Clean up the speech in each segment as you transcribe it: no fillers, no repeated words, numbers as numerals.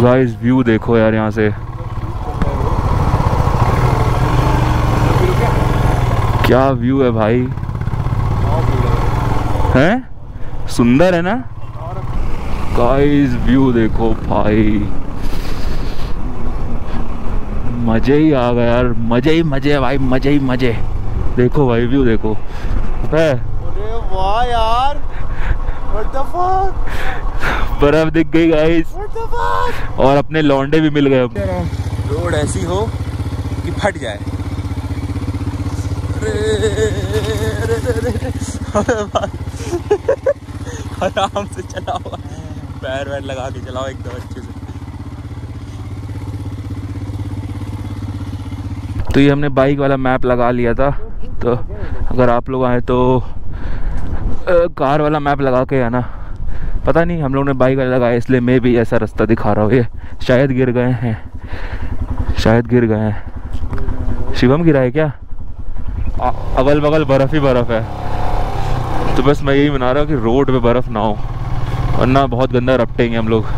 Guys view देखो यार यहाँ से, क्या व्यू है भाई, हैं सुंदर है ना गाइस। व्यू देखो भाई, मजे ही आ गया यार, मजे ही मजे भाई, मजे ही मजे। देखो भाई व्यू देखो, पता है। अरे वाह यार, व्हाट द फक, बर्फ दिख गई गाइस, व्हाट द फक, और अपने लौंडे भी मिल गए। रोड ऐसी हो कि फट जाए। आराम से चलाओ, पैर वैर लगा के चलाओ एकदम अच्छे से। तो ये हमने बाइक वाला मैप लगा लिया था, तो अगर आप लोग आए तो कार वाला मैप लगा के आना। पता नहीं हम लोग ने बाइक वाला लगाया इसलिए मैं भी ऐसा रास्ता दिखा रहा हूँ। ये शायद गिर गए हैं, शायद गिर गए हैं। शिवम गिरा है क्या? अगल बगल बर्फ ही बर्फ है, तो बस मैं यही बना रहा हूँ कि रोड पे बर्फ ना हो, वरना बहुत गंदा रपटेंगे हम लोग।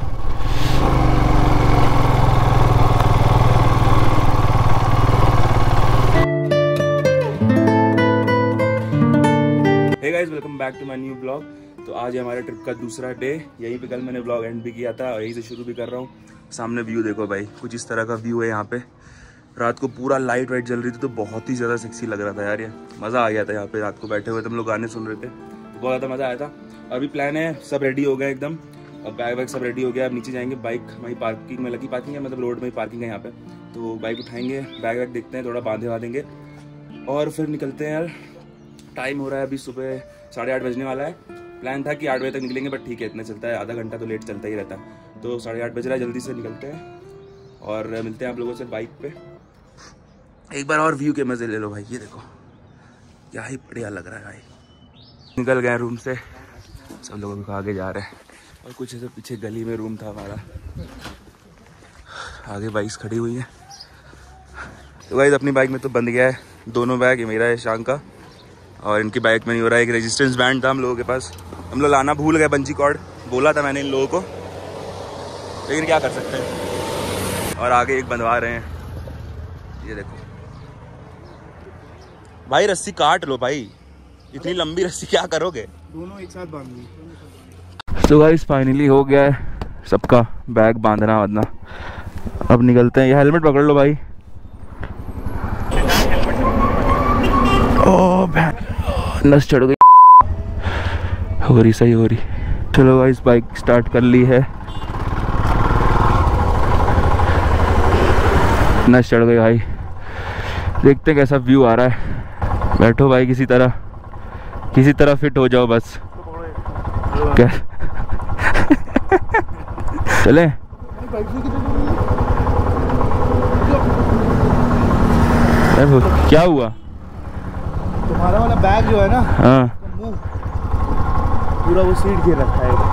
Hey guys, welcome back to my new blog. तो आज है हमारे ट्रिप का दूसरा डे। यहीं पे कल मैंने ब्लॉग एंड भी किया था और यहीं से शुरू भी कर रहा हूँ। सामने व्यू देखो भाई, कुछ इस तरह का व्यू है यहाँ पे। रात को पूरा लाइट वाइट जल रही थी तो बहुत ही ज़्यादा सेक्सी लग रहा था यार। ये मज़ा आ गया था यहाँ पे, रात को बैठे हुए थे हम लोग, गाने सुन रहे थे, तो बहुत ज़्यादा मज़ा आया था। अभी प्लान है, सब रेडी हो गया एकदम, अब बैग वैग सब रेडी हो गया। अब नीचे जाएंगे, बाइक वहीं पार्किंग में लगी, पार्किंग है मतलब रोड में ही पार्किंग है यहाँ पे, तो बाइक उठाएंगे, बैग वैग देखते हैं, थोड़ा बांधे बांधेंगे और फिर निकलते हैं यार। टाइम हो रहा है अभी सुबह 8:30 बजने वाला है। प्लान था कि 8 बजे तक निकलेंगे, बट ठीक है, इतना चलता है, आधा घंटा तो लेट चलता ही रहता है। तो 8:30 बज रहा है, जल्दी से निकलते हैं और मिलते हैं आप लोगों से बाइक पे। एक बार और व्यू के मज़े ले लो भाई, ये देखो क्या ही बढ़िया लग रहा है भाई। निकल गए रूम से, सब लोगों को आगे जा रहे हैं और कुछ ऐसे पीछे गली में रूम था हमारा, आगे बाइक्स खड़ी हुई हैं। तो गाइस अपनी बाइक में तो बंद गया है, दोनों बैग, ये मेरा है, शांग का, और इनकी बाइक में नहीं हो रहा है। एक रेजिस्टेंस बैंड था हम लोगों के पास, हम लोग लाना भूल गए, बंजी कॉर्ड बोला था मैंने इन लोगों को, लेकिन क्या कर सकते हैं। और आगे एक बंधवा रहे हैं, ये देखो भाई, रस्सी काट लो भाई, इतनी लंबी रस्सी क्या करोगे? दोनों एक साथ बांध ली। तो गाइस फाइनली हो गया है सबका बैग बांधना वाधना, अब निकलते हैं। ये हेलमेट पकड़ लो भाई। ओ नस चढ़ गई, हो रही सही हो रही। चलो गाइस बाइक स्टार्ट कर ली है, नस चढ़ गई भाई। देखते हैं कैसा व्यू आ रहा है। बैठो भाई, किसी तरह फिट हो जाओ बस। क्या चले? क्या हुआ? तुम्हारा वाला बैग जो है ना, हाँ पूरा वो सीट गिर रखा है।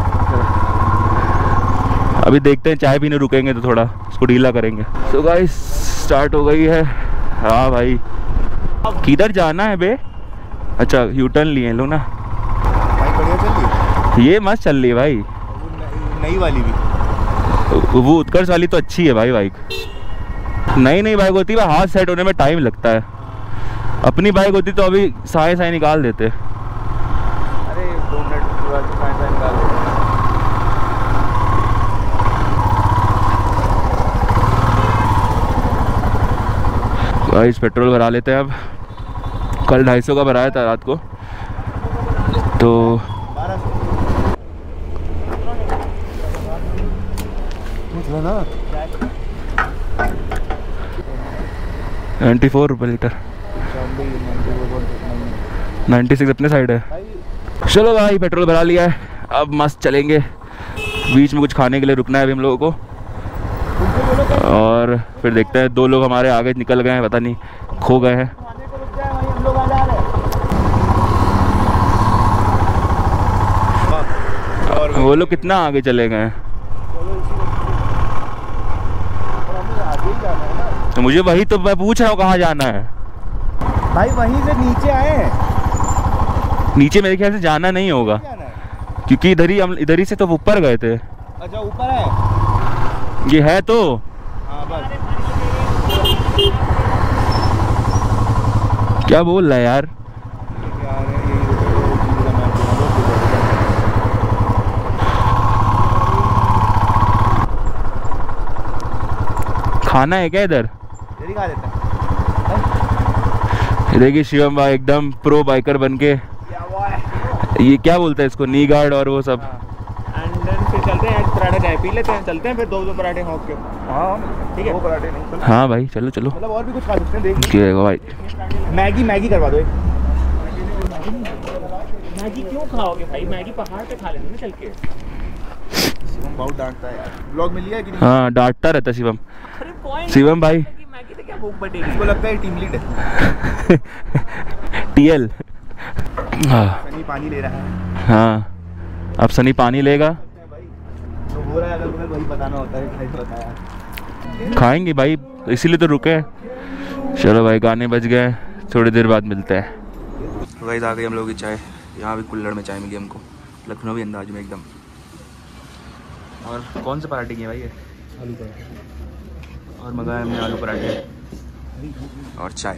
अभी देखते हैं, चाय पीने रुकेंगे तो थोड़ा उसको ढीला करेंगे। तो गाइस स्टार्ट हो गई है। हाँ भाई, किधर जाना है बे? अच्छा यू टर्न लिए लो ना भाई, बढ़िया चल रही है ये, मस्त चल रही है भाई। नई वाली भी, वो उत्कर्ष वाली तो अच्छी है भाई बाइक। नई बाइक होती है, हाथ सेट होने में टाइम लगता है। अपनी बाइक होती तो अभी साए निकाल देते। अरे 2 मिनट पूरा साए निकाल देते। गाइस पेट्रोल भरा लेते हैं अब। कल 250 का भराया था रात को, तो 94 रुपये लीटर, 96 अपने साइड है। चलो भाई पेट्रोल भरा लिया है, अब मस्त चलेंगे। बीच में कुछ खाने के लिए रुकना है अभी हम लोगों को, और फिर देखते हैं। 2 लोग हमारे आगे निकल गए हैं, पता नहीं खो गए हैं। वो लोग कितना आगे चले गए हैं, तो मुझे वही तो मैं पूछ रहा हूँ कहाँ जाना है भाई। वहीं से नीचे आए हैं। नीचे मेरे ख्याल से जाना नहीं होगा, क्योंकि इधर ही से तो ऊपर गए थे। अच्छा ऊपर है, ये है तो हाँ बस। क्या बोल रहा है यार? खाना है क्या इधर? यही खा लेते हैं। देखिए शिवम भाई एकदम प्रो बाइकर बनके, ये क्या बोलते हैं इसको, नी गार्ड और वो सब। एंड देन फिर चलते हैं, पराठे चाय पी लेते हैं, चलते हैं फिर 2 पराठे हॉक के। हाँ ठीक है, 2 पराठे नहीं, हाँ भाई चलो चलो, मतलब और भी कुछ खा सकते हैं, देख देखो भाई। मैगी करवा दो एक। मैगी क्यों खाओगे भाई? मैगी पहाड़ पे खा लेंगे ना चल के। शिवम बहुत डांटता है यार, ब्लॉग में लिया है कि नहीं? हाँ डांटता रहता शिवम। अरे पॉइंट शिवम भाई मैगी तो क्या भूख बढ़ेगी? इसको लगता है टीम लीड है। टीएल। हाँ सनी पानी ले रहा है। हाँ, अब सनी पानी लेगा। तो हो रहा है, अगर तुम्हें वही बताना होता है, नहीं बताया। खाएंगे भाई, इसीलिए तो रुके। चलो भाई गाने बज गए, थोड़ी देर बाद मिलते हैं। तो गाइस आ गई हम लोग की चाय, यहाँ भी कुल्हड़ में चाय मिली हमको, लखनवी अंदाज में एकदम। और कौन से पराठे किए भाई ये? आलू पराठे। और मंगाया हमने आलू पराठे और चाय।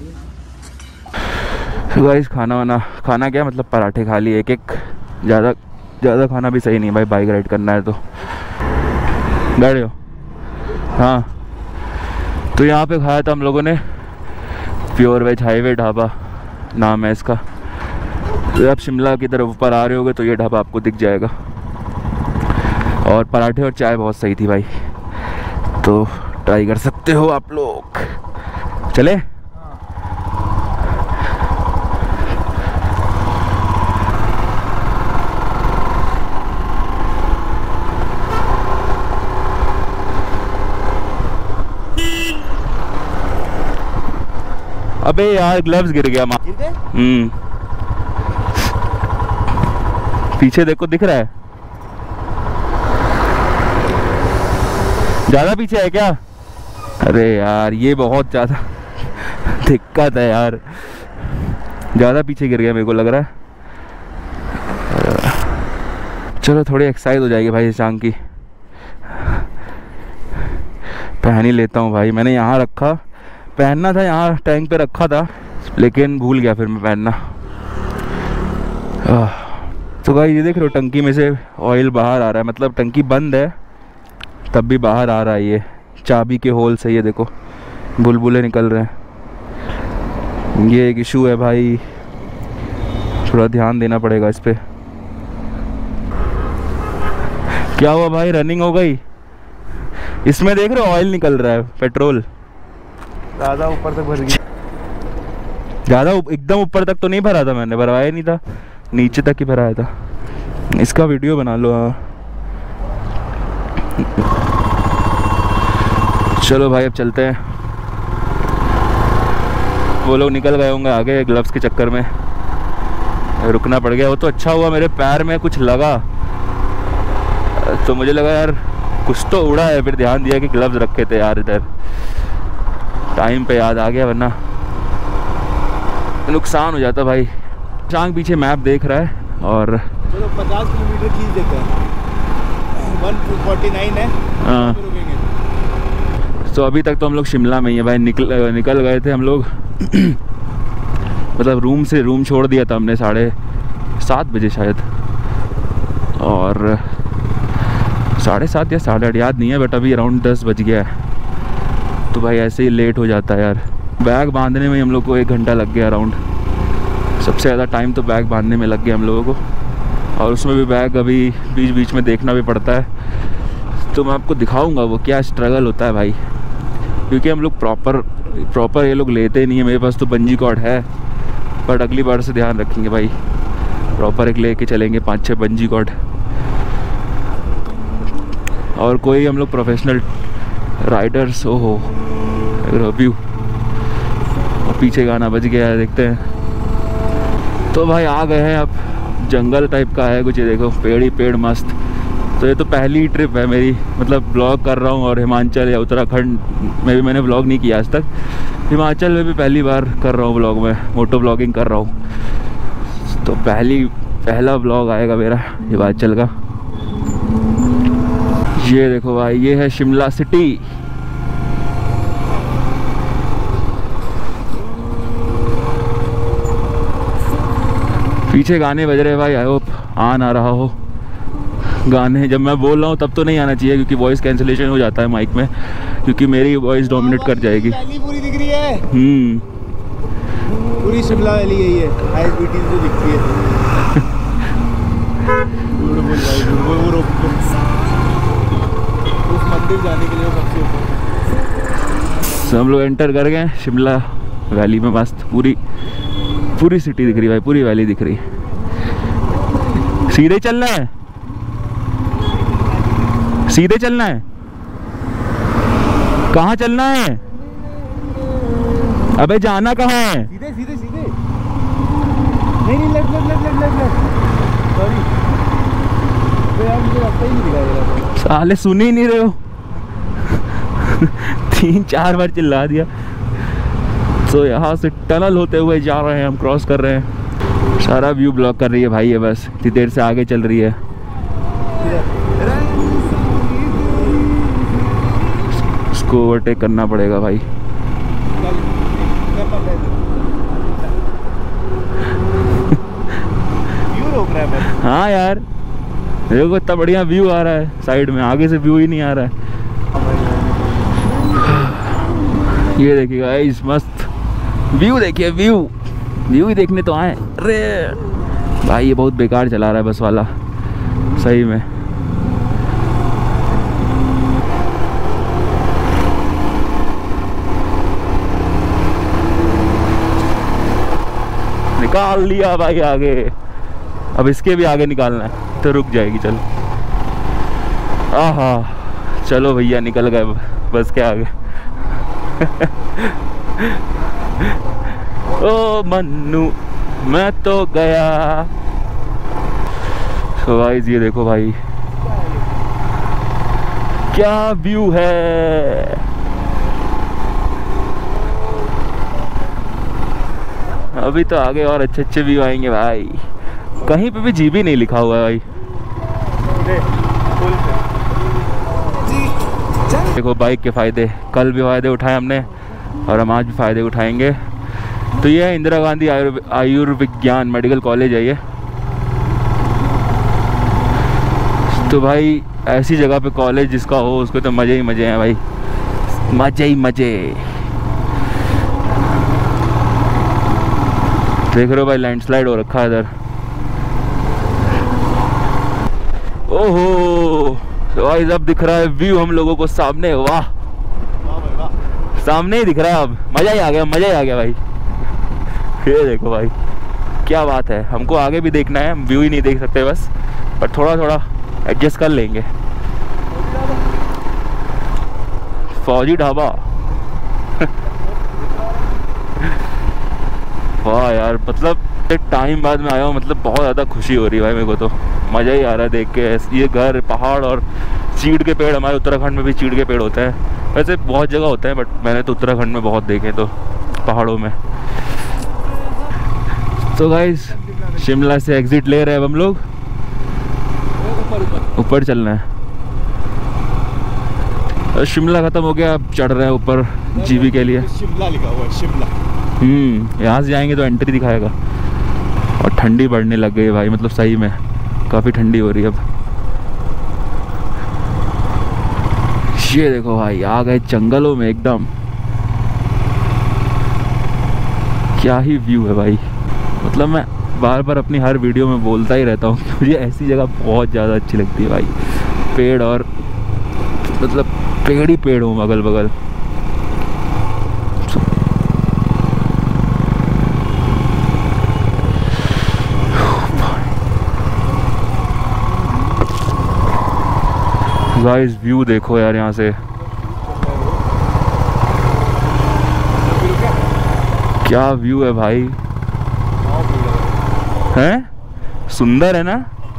तो गाइस खाना क्या मतलब, पराठे खा लिए एक। ज़्यादा खाना भी सही नहीं भाई, बाइक राइड करना है तो। बैठ जाओ। हाँ तो यहाँ पे खाया था हम लोगों ने प्योर वेज हाईवे ढाबा नाम है इसका। तो आप शिमला की तरफ ऊपर आ रहे होगे तो ये ढाबा आपको दिख जाएगा। और पराठे और चाय बहुत सही थी भाई, तो ट्राई कर सकते हो आप लोग। चले? अबे यार ग्लव्स गिर गया माँ। गिर गए? पीछे देखो, दिख रहा है? ज्यादा पीछे है क्या? अरे यार ये बहुत ज्यादा दिक्कत है यार, ज्यादा पीछे गिर गया मेरे को लग रहा है। चलो थोड़ी एक्सरसाइज हो जाएगी भाई इस टांग की। पहन ही लेता हूँ भाई, मैंने यहाँ रखा, पहनना था यहाँ टैंक पे रखा था, लेकिन भूल गया फिर मैं पहनना। तो भाई ये देख रहे हो, टंकी में से ऑयल बाहर आ रहा है, मतलब टंकी बंद है तब भी बाहर आ रहा है ये चाबी के होल से। ये देखो बुलबुले निकल रहे हैं, ये एक इशू है भाई, थोड़ा ध्यान देना पड़ेगा इस पे। क्या हुआ भाई, रनिंग हो गई? इसमें देख रहे हो ऑयल निकल रहा है, पेट्रोल ज़्यादा ऊपर तक भर गया। ज़्यादा एकदम ऊपर तक तो नहीं भरा था, मैंने भरवाया नहीं था, नीचे तक ही भराया था। इसका वीडियो बना लो। हाँ चलो भाई अब चलते हैं। वो लोग निकल गए होंगे आगे, ग्लव्स के चक्कर में रुकना पड़ गया। वो तो अच्छा हुआ मेरे पैर में कुछ लगा, तो मुझे लगा यार कुछ तो उड़ा है, फिर ध्यान दिया कि ग्लव्स रखे थे यार इधर, टाइम पे याद आ गया, वरना नुकसान हो जाता भाई। चांग पीछे मैप देख रहा है और चलो 50 किलोमीटर खींच देते हैं, 149 है। हाँ तो अभी तक तो हम लोग शिमला में ही है भाई। निकल गए थे हम लोग मतलब रूम छोड़ दिया था हमने 7:30 बजे शायद, और 7:30 या 8:30 याद नहीं है, बट अभी अराउंड 10 बज गया है। तो भाई ऐसे ही लेट हो जाता है यार। बैग बांधने में हम लोग को 1 घंटा लग गया अराउंड, सबसे ज़्यादा टाइम तो बैग बांधने में लग गया हम लोगों को, और उसमें भी बैग अभी बीच बीच में देखना भी पड़ता है। तो मैं आपको दिखाऊंगा वो क्या स्ट्रगल होता है भाई, क्योंकि हम लोग प्रॉपर ये लोग लेते नहीं है। मेरे पास तो बंजी कॉर्ड है, बट अगली बार से ध्यान रखेंगे भाई, प्रॉपर एक लेके चलेंगे 5-6 बंजी कॉर्ड। और कोई हम लोग प्रोफेशनल राइडर्स, ओहो व्यू, और पीछे गाना बज गया है, देखते हैं। तो भाई आ गए हैं, अब जंगल टाइप का है कुछ, ये देखो पेड़ ही पेड़ मस्त। तो ये तो पहली ट्रिप है मेरी, मतलब ब्लॉग कर रहा हूँ, और हिमाचल या उत्तराखंड में भी मैंने ब्लॉग नहीं किया आज तक, हिमाचल में भी पहली बार कर रहा हूँ ब्लॉग में, मोटो ब्लॉगिंग कर रहा हूँ। तो पहला ब्लॉग आएगा मेरा हिमाचल का। ये देखो भाई, ये है शिमला सिटी। पीछे गाने बज रहे भाई, आई होप आ ना रहा हो गाने। जब मैं बोल रहा हूँ तब तो नहीं आना चाहिए क्योंकि वॉइस कैंसिलेशन हो जाता है माइक में, क्योंकि मेरी वॉइस डोमिनेट कर जाएगी। वैली पूरी दिख रही है। पूरी शिमला वैली यही है, हाईएस्ट ब्यूटी जो दिखती है। ब्यूटीफुल भाई, ब्यूटीफुल। उस मंदिर जाने के लिए सबसे ऊपर। तो हम लोग एंटर कर गए शिमला वैली में। मस्त पूरी सिटी दिख रही भाई, पूरी वैली दिख रही। सीधे चलना है, सीधे चलना है। कहाँ चलना है? अबे जाना कहाँ है? सीधे सीधे सीधे। नहीं left left left left left. Sorry यार, मुझे रास्ता ही नहीं दिखाई दे रहा। साले सुन ही नहीं रहे हो। 3-4 बार चिल्ला दिया। तो यहाँ से टनल होते हुए जा रहे हैं हम, क्रॉस कर रहे हैं। सारा व्यू ब्लॉक कर रही है भाई ये बस। इतनी देर से आगे चल रही है। इसको ओवरटेक करना पड़ेगा भाई। हाँ यार, देखो इतना बढ़िया व्यू आ रहा है साइड में, आगे से व्यू ही नहीं आ रहा है। ये देखिए गाइस, मस्त व्यू देखिए, व्यू ही देखने तो आए। अरे भाई ये बहुत बेकार चला रहा है बस वाला, सही में। निकाल लिया भाई आगे। अब इसके भी आगे निकालना है तो रुक जाएगी। चल आहा, चलो भैया निकल गए बस के आगे। ओ मन्नू मैं तो गया। तो गाइस ये देखो भाई क्या व्यू है। अभी तो आगे और अच्छे व्यू आएंगे भाई। कहीं पे भी जीबी नहीं लिखा हुआ है भाई। देखो बाइक के फ़ायदे, कल भी फ़ायदे उठाए हमने और हम आज भी फ़ायदे उठाएंगे। तो ये है इंदिरा गांधी आयुर्विज्ञान मेडिकल कॉलेज है ये। तो भाई ऐसी जगह पे कॉलेज जिसका हो उसको तो मज़े ही मज़े हैं भाई, मज़े ही मज़े। देख रहे हो भाई, लैंडस्लाइड हो रखा है इधर। ओहो, तो भाई अब दिख रहा है व्यू हम लोगों को सामने। वाह, सामने ही दिख रहा है अब। मज़ा ही आ गया, मज़ा ही आ गया भाई। ये देखो भाई क्या बात है। हमको आगे भी देखना है, हम व्यू ही नहीं देख सकते बस, पर थोड़ा थोड़ा एडजस्ट कर लेंगे। फौजी ढाबा। वाह यार, मतलब एक टाइम बाद में आया हूँ, मतलब बहुत ज़्यादा खुशी हो रही है भाई मेरे को। तो मज़ा ही आ रहा है देख के। ये घर, पहाड़ और चीड़ के पेड़। हमारे उत्तराखंड में भी चीड़ के पेड़ होते हैं, वैसे बहुत जगह होते हैं, बट मैंने तो उत्तराखंड में बहुत देखे तो पहाड़ों में। तो गाइस शिमला से एग्जिट ले रहे हैं अब हम लोग। ऊपर चलना है। शिमला ख़त्म हो गया, अब चढ़ रहे हैं ऊपर जीबी के लिए। शिमला लिखा हुआ है, शिमला। यहाँ से जाएंगे तो एंट्री दिखाएगा। और ठंडी बढ़ने लग गई है भाई, मतलब सही में काफ़ी ठंडी हो रही है अब। ये देखो भाई आ गए जंगलों में एकदम। क्या ही व्यू है भाई। मतलब मैं बार बार अपनी हर वीडियो में बोलता ही रहता हूँ कि मुझे ऐसी जगह बहुत ज़्यादा अच्छी लगती है भाई। पेड़ और मतलब पेड़ ही पेड़ हो अगल बगल। गाइस व्यू देखो यार यहाँ से, क्या व्यू है भाई। हैं, सुंदर है ना।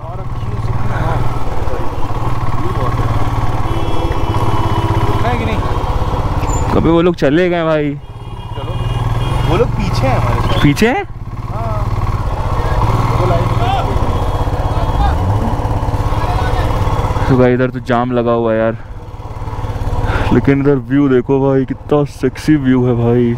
कभी वो लोग चले गए भाई। चलो, वो लोग पीछे हैं हमारे साथ। पीछे हैं? तो भाई इधर तो जाम लगा हुआ है यार, लेकिन इधर व्यू देखो भाई, कितना सेक्सी व्यू है भाई।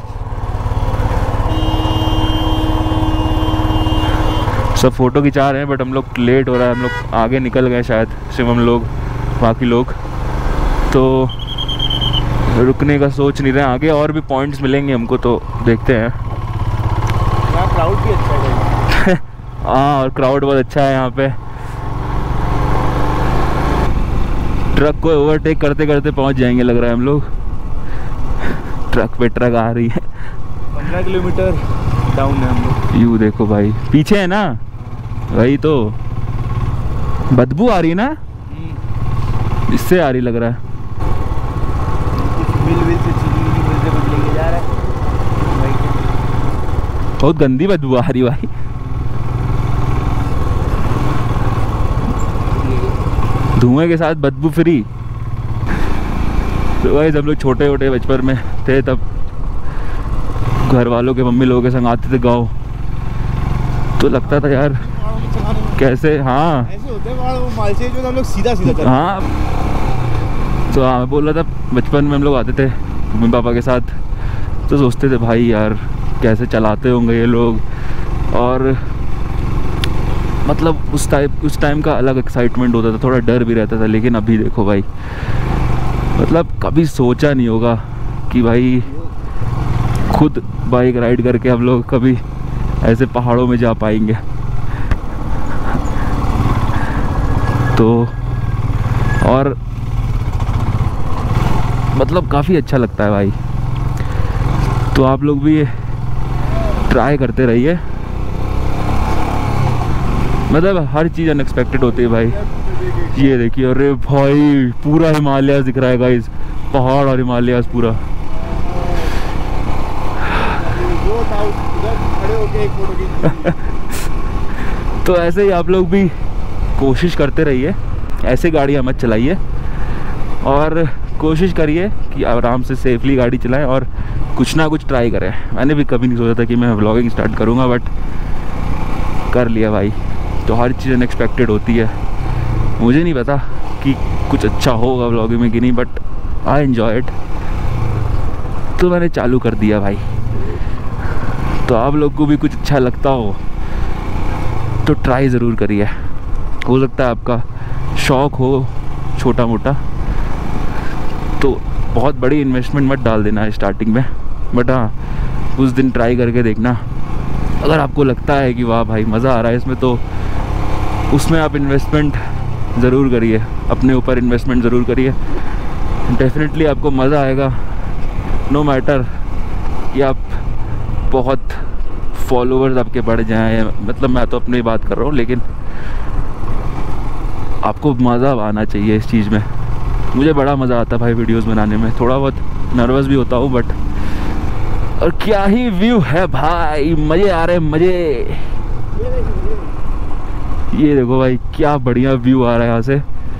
सब फोटो खिंचा रहे हैं बट हम लोग लेट हो रहा है, हम लोग आगे निकल गए शायद, सिर्फ हम लोग, बाकी लोग तो रुकने का सोच नहीं रहे। आगे और भी पॉइंट्स मिलेंगे हमको, तो देखते हैं। क्राउड भी अच्छा है। हाँ, और क्राउड बहुत अच्छा है यहाँ पे। ट्रक को ओवरटेक करते करते पहुँच जाएंगे लग रहा है हम लोग। ट्रक पे ट्रक आ रही है। 15 किलोमीटर डाउन है हम लोग। यू देखो भाई, पीछे है ना, वही तो बदबू आ रही है ना, इससे आ रही लग रहा है। मिल से बदलेंगे जा रहा है भाई, बहुत गंदी बदबू आ रही भाई। धुएं के साथ बदबू फ्री। तो भाई हम लोग छोटे छोटे बचपन में थे तब घर वालों के मम्मी लोगों के संग आते थे गाँव, तो लगता था यार कैसे, हाँ ऐसे होते हैं वो मालसे जो हम लोग सीधा सीधा हाँ। तो हाँ, मैं बोल रहा था बचपन में हम लोग आते थे मम्मी पापा के साथ, तो सोचते थे भाई यार कैसे चलाते होंगे ये लोग, और मतलब उस टाइम का अलग एक्साइटमेंट होता था, थोड़ा डर भी रहता था। लेकिन अभी देखो भाई, मतलब कभी सोचा नहीं होगा कि भाई खुद बाइक राइड करके हम लोग कभी ऐसे पहाड़ों में जा पाएंगे। तो और मतलब काफ़ी अच्छा लगता है भाई। तो आप लोग भी ट्राई करते रहिए, मतलब हर चीज़ अनएक्सपेक्टेड होती है भाई। ये देखिए, अरे भाई पूरा हिमालय दिख रहा है गाइस, पहाड़ और हिमालय पूरा। तो ऐसे ही आप लोग भी कोशिश करते रहिए, ऐसे गाड़ियाँ मत चलाइए, और कोशिश करिए कि आराम से सेफली गाड़ी चलाएं और कुछ ना कुछ ट्राई करें। मैंने भी कभी नहीं सोचा था कि मैं व्लॉगिंग स्टार्ट करूँगा, बट कर लिया भाई। तो हर चीज़ अनएक्सपेक्टेड होती है, मुझे नहीं पता कि कुछ अच्छा होगा व्लॉगिंग में कि नहीं, बट आई एन्जॉय इट, तो मैंने चालू कर दिया भाई। तो आप लोग को भी कुछ अच्छा लगता हो तो ट्राई ज़रूर करिए। हो सकता है आपका शौक़ हो छोटा मोटा, तो बहुत बड़ी इन्वेस्टमेंट मत डाल देना है स्टार्टिंग में, बट हाँ उस दिन ट्राई करके देखना। अगर आपको लगता है कि वाह भाई मज़ा आ रहा है इसमें, तो उसमें आप इन्वेस्टमेंट ज़रूर करिए, अपने ऊपर इन्वेस्टमेंट ज़रूर करिए। डेफिनेटली आपको मज़ा आएगा, नो मैटर कि आप बहुत फॉलोअर्स आपके बढ़ जाएं, मतलब मैं तो अपनी बात कर रहा हूँ, लेकिन आपको मज़ा आना चाहिए इस चीज़ में। मुझे बड़ा मज़ा आता है भाई वीडियोस बनाने में, थोड़ा बहुत नर्वस भी होता हूँ बट, और क्या ही व्यू है भाई, मज़े आ रहे हैं मज़े। ये देखो भाई क्या बढ़िया व्यू आ रहा है यहाँ से।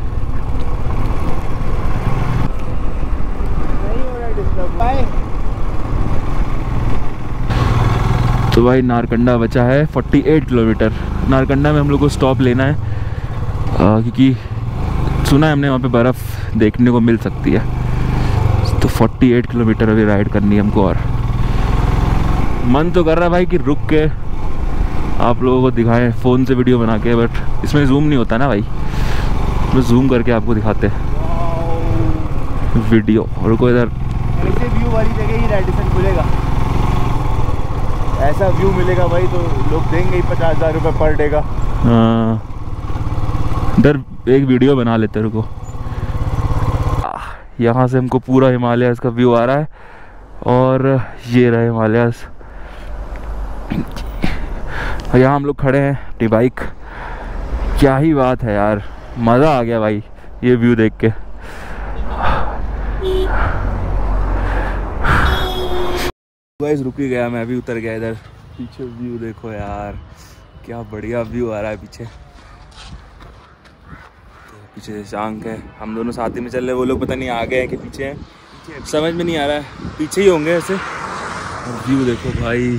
तो भाई नारकंडा बचा है 48 किलोमीटर। नारकंडा में हम लोग को स्टॉप लेना है, क्योंकि सुना है हमने वहाँ पे बर्फ़ देखने को मिल सकती है। तो 48 किलोमीटर अभी राइड करनी है हमको, और मन तो कर रहा है भाई कि रुक के आप लोगों को दिखाएं फ़ोन से वीडियो बना के, बट इसमें जूम नहीं होता ना भाई, तो जूम करके आपको दिखाते हैं वीडियो। रुको इधर, ऐसे व्यू वाली जगह ही रेडिसन खुलेगा, ऐसा व्यू मिलेगा भाई तो लोग देंगे ही 50,000 रुपये पर डे का। हाँ, इधर एक वीडियो बना लेते, रुको। यहाँ से हमको पूरा हिमालयस का व्यू आ रहा है, और ये रहा हिमालयस। यहाँ हम लोग खड़े हैं अपनी बाइक। क्या ही बात है यार, मज़ा आ गया भाई ये व्यू देख के। गाइस रुक ही गया, मैं अभी उतर गया इधर। पीछे व्यू देखो यार, क्या बढ़िया व्यू आ रहा है पीछे। पीछे शांक है, हम दोनों साथ ही में चल रहे, वो लोग पता नहीं आगे हैं कि पीछे हैं, समझ में नहीं आ रहा है, पीछे ही होंगे ऐसे। और व्यू देखो भाई।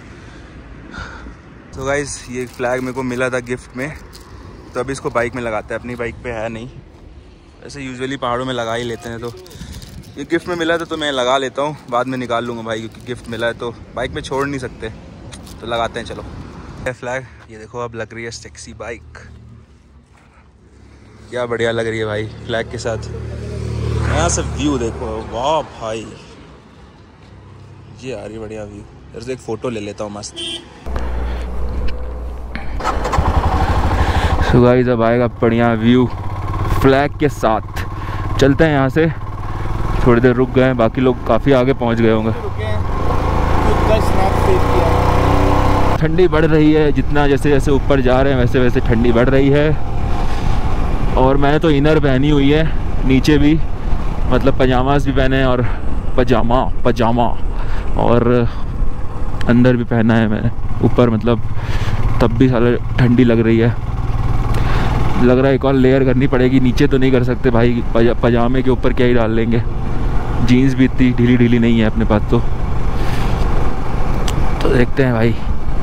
तो गाइस ये फ्लैग मेरे को मिला था गिफ्ट में, तो अभी इसको बाइक में लगाते हैं, अपनी बाइक पे है नहीं, ऐसे यूजुअली पहाड़ों में लगा ही लेते हैं, तो ये गिफ्ट में मिला था तो मैं लगा लेता हूँ, बाद में निकाल लूँगा भाई, क्योंकि गिफ्ट मिला है तो बाइक में छोड़ नहीं सकते, तो लगाते हैं। चलो फ्लैग, ये देखो अब लग रही है सेक्सी बाइक, क्या बढ़िया लग रही है भाई फ्लैग के साथ। यहाँ से व्यू देखो, वाह भाई, ये आ रही बढ़िया व्यू। इधर से एक फ़ोटो ले लेता हूँ मस्त। सो गाइस अब आएगा बढ़िया व्यू फ्लैग के साथ। चलते हैं यहाँ से, थोड़ी देर रुक गए हैं, बाकी लोग काफ़ी आगे पहुँच गए होंगे। ठंडी बढ़ रही है, जितना जैसे जैसे ऊपर जा रहे हैं वैसे वैसे ठंडी बढ़ रही है। और मैंने तो इनर पहनी हुई है, नीचे भी मतलब पजामास भी पहने हैं और पजामा और अंदर भी पहना है मैंने ऊपर, मतलब तब भी साला ठंडी लग रही है। लग रहा है एक और लेयर करनी पड़ेगी, नीचे तो नहीं कर सकते भाई, पजामे के ऊपर क्या ही डाल लेंगे। जीन्स भी इतनी ढीली ढीली नहीं है अपने पास, तो देखते हैं भाई।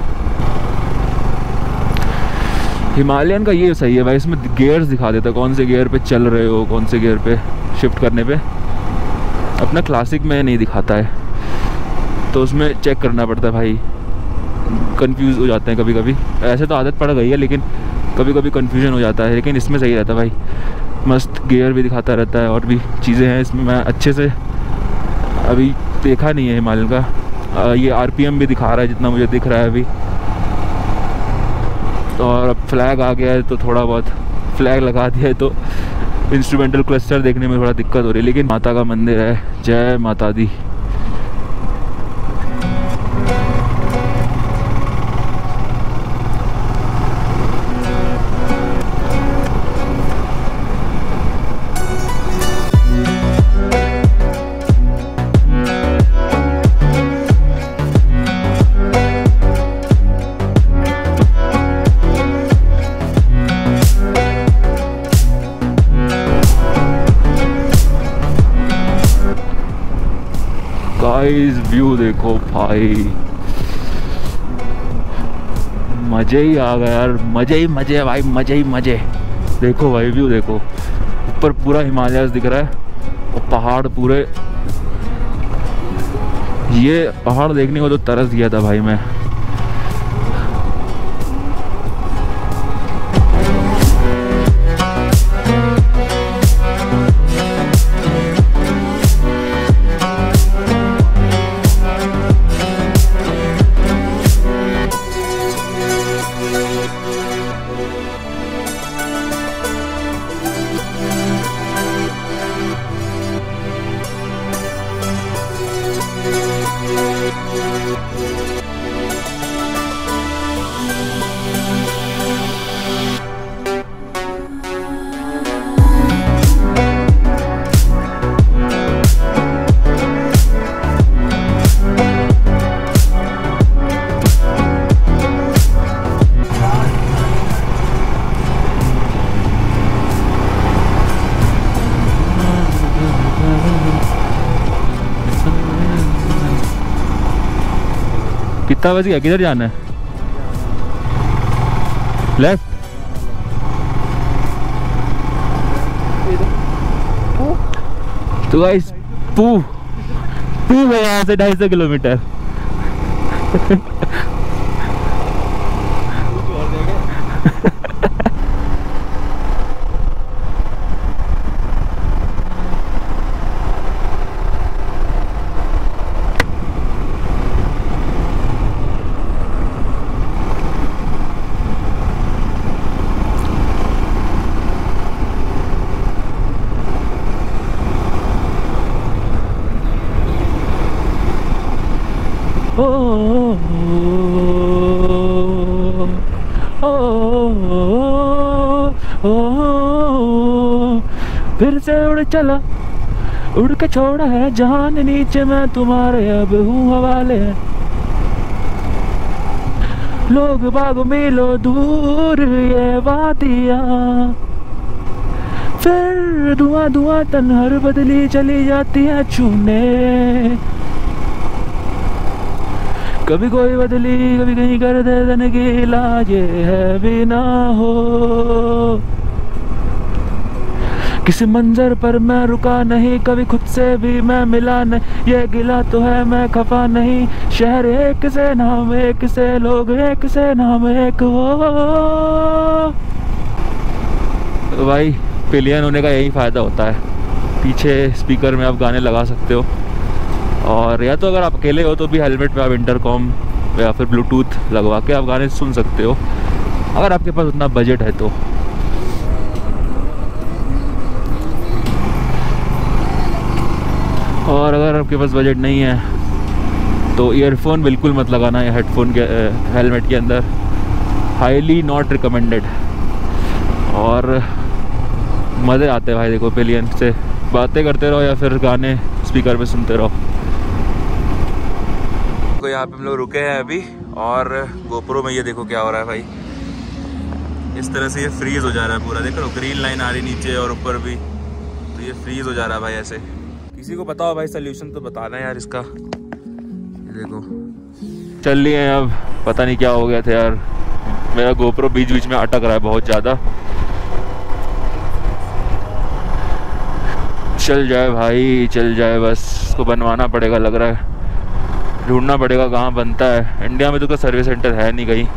हिमालयन का ये सही है भाई, इसमें गियर्स दिखा देता है, कौन से गियर पे चल रहे हो, कौन से गियर पे शिफ्ट करने पे। अपना क्लासिक में नहीं दिखाता है, तो उसमें चेक करना पड़ता है भाई, कंफ्यूज हो जाते हैं कभी कभी। ऐसे तो आदत पड़ गई है, लेकिन कभी कभी कंफ्यूजन हो जाता है, लेकिन इसमें सही रहता है भाई, मस्त गियर भी दिखाता रहता है और भी चीज़ें हैं इसमें। मैं अच्छे से अभी देखा नहीं है हिमालयन का, ये आरपीएम भी दिखा रहा है जितना मुझे दिख रहा है अभी। और अब फ्लैग आ गया है तो थोड़ा बहुत फ्लैग लगा दिया है, तो इंस्ट्रूमेंटल क्लस्टर देखने में थोड़ा दिक्कत हो रही है। लेकिन माता का मंदिर है, जय माता दी। गाइस व्यू देखो भाई, मजे ही आ गया यार, मजे ही मजे भाई, मजे ही मजे। देखो भाई व्यू देखो, ऊपर पूरा हिमालय दिख रहा है और पहाड़ पूरे। ये पहाड़ देखने को तो तरस गया था भाई मैं। कितना बज गया, किधर जाना है? लेफ्ट। तो गाइस पू है यहाँ से 250 किलोमीटर। फिर से उड़ चला, उड़ के छोड़ा है जान नीचे, मैं तुम्हारे अब हूँ हवाले। लोग बाग मिलो दूर ये वादियाँ, फिर धुआं धुआं तन्हर बदली चली जाती है छूने। कभी कोई बदली कभी कहीं कर दे दन की इलाज है भी ना हो। किसी मंजर पर मैं रुका नहीं, कभी खुद से भी मैं मिला नहीं, ये गिला तो है मैं खफा नहीं, शहर एक से नाम एक से लोग एक से नाम एक वो। तो भाई पिलियन होने का यही फ़ायदा होता है, पीछे स्पीकर में आप गाने लगा सकते हो, और या तो अगर आप अकेले हो तो भी हेलमेट पे आप इंटरकॉम या फिर ब्लूटूथ लगवा के आप गाने सुन सकते हो, अगर आपके पास उतना बजट है तो। और अगर आपके पास बजट नहीं है तो ईयरफोन बिल्कुल मत लगाना है हेडफोन के हेलमेट के अंदर, हाईली नॉट रिकमेंडेड। और मज़े आते हैं भाई, देखो पिलियन से बातें करते रहो या फिर गाने स्पीकर पे सुनते रहो। तो यहाँ पे हम लोग रुके हैं अभी, और गोप्रो में ये देखो क्या हो रहा है भाई, इस तरह से ये फ्रीज हो जा रहा है पूरा, देख लो ग्रीन लाइन आ रही नीचे और ऊपर भी, तो ये फ्रीज हो जा रहा है भाई ऐसे। किसी को पता हो भाई सोल्यूशन तो बताना यार इसका। ये देखो चल लिए हैं अब, पता नहीं क्या हो गया था यार, मेरा गोप्रो बीच बीच में अटक रहा है बहुत ज़्यादा। चल जाए भाई चल जाए, बस इसको बनवाना पड़ेगा लग रहा है, ढूंढना पड़ेगा कहाँ बनता है। इंडिया में तो कोई सर्विस सेंटर है नहीं कहीं।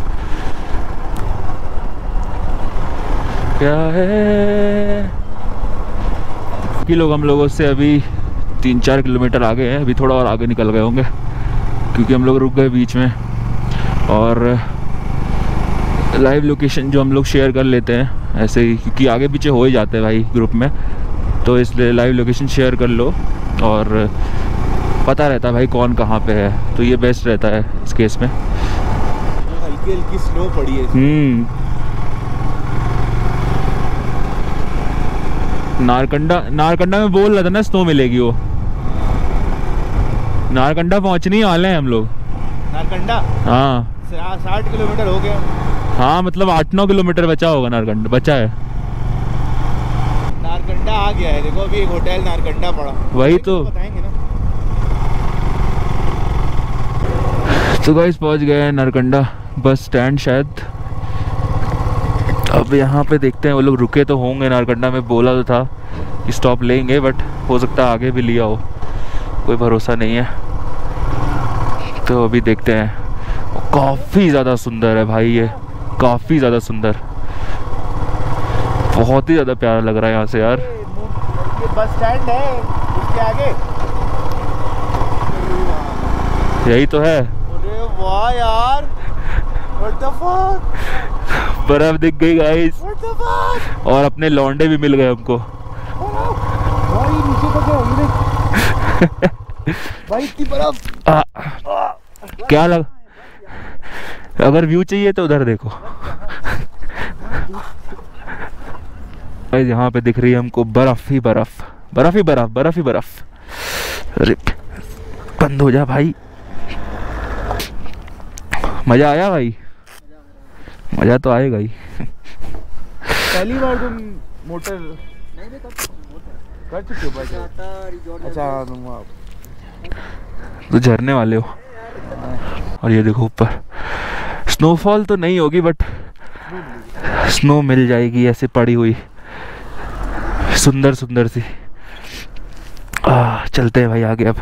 क्या है कि लोग हम लोगों से अभी 3-4 किलोमीटर आगे हैं, अभी थोड़ा और आगे निकल गए होंगे क्योंकि हम लोग रुक गए बीच में। और लाइव लोकेशन जो हम लोग शेयर कर लेते हैं ऐसे ही, क्योंकि आगे पीछे हो ही जाते हैं भाई ग्रुप में, तो इसलिए लाइव लोकेशन शेयर कर लो और पता रहता है भाई कौन कहाँ पे है, तो ये बेस्ट रहता है इस केस में। हल्की हल्की स्नो पड़ी है। नारकंडा में बोल रहा था ना स्नो मिलेगी, वो नारकंडा पहुंचने वाले हैं हम लोग। नारकंडा? हाँ 60 किलोमीटर हो गया। हाँ मतलब 8-9 किलोमीटर बचा होगा, नारकंडा बचा है। नारकंडा आ गया है, देखो अभी एक होटल नारकंडा पड़ा, वही तो बताएंगे ना। तो गाइस पहुंच गए हैं नारकंडा बस स्टैंड शायद। अब यहाँ पे देखते हैं, वो लोग रुके तो होंगे नारकंडा में, बोला तो था कि स्टॉप लेंगे, बट हो सकता है आगे भी लिया हो, कोई भरोसा नहीं है। तो अभी देखते हैं। काफ़ी ज़्यादा सुंदर है भाई, ये काफ़ी ज़्यादा सुंदर, बहुत ही ज़्यादा प्यारा लग रहा है यहाँ से यार। ये बस स्टैंड है, उसके आगे यही तो है। अरे वाह यार, व्हाट द फक, बर्फ दिख गई गाइस, व्हाट द फक, और अपने लौंडे भी मिल गए हमको। भाई नीचे को क्या है भाई, इतनी बर्फ। क्या लग, अगर व्यू चाहिए तो उधर देखो भाई, यहाँ पे दिख रही है हमको बर्फ ही बर्फ, बर्फ ही बर्फ, बर्फ ही बर्फ। अरे बंद हो जा भाई। मजा आया भाई, मजा तो आएगा ही। पहली बार तुम मोटर कर चुके हो भाई? अच्छा तुम तो झरने वाले हो। और ये देखो ऊपर, स्नोफॉल तो नहीं होगी बट स्नो मिल जाएगी ऐसे पड़ी हुई, सुंदर सुंदर सी। चलते हैं भाई आगे अब।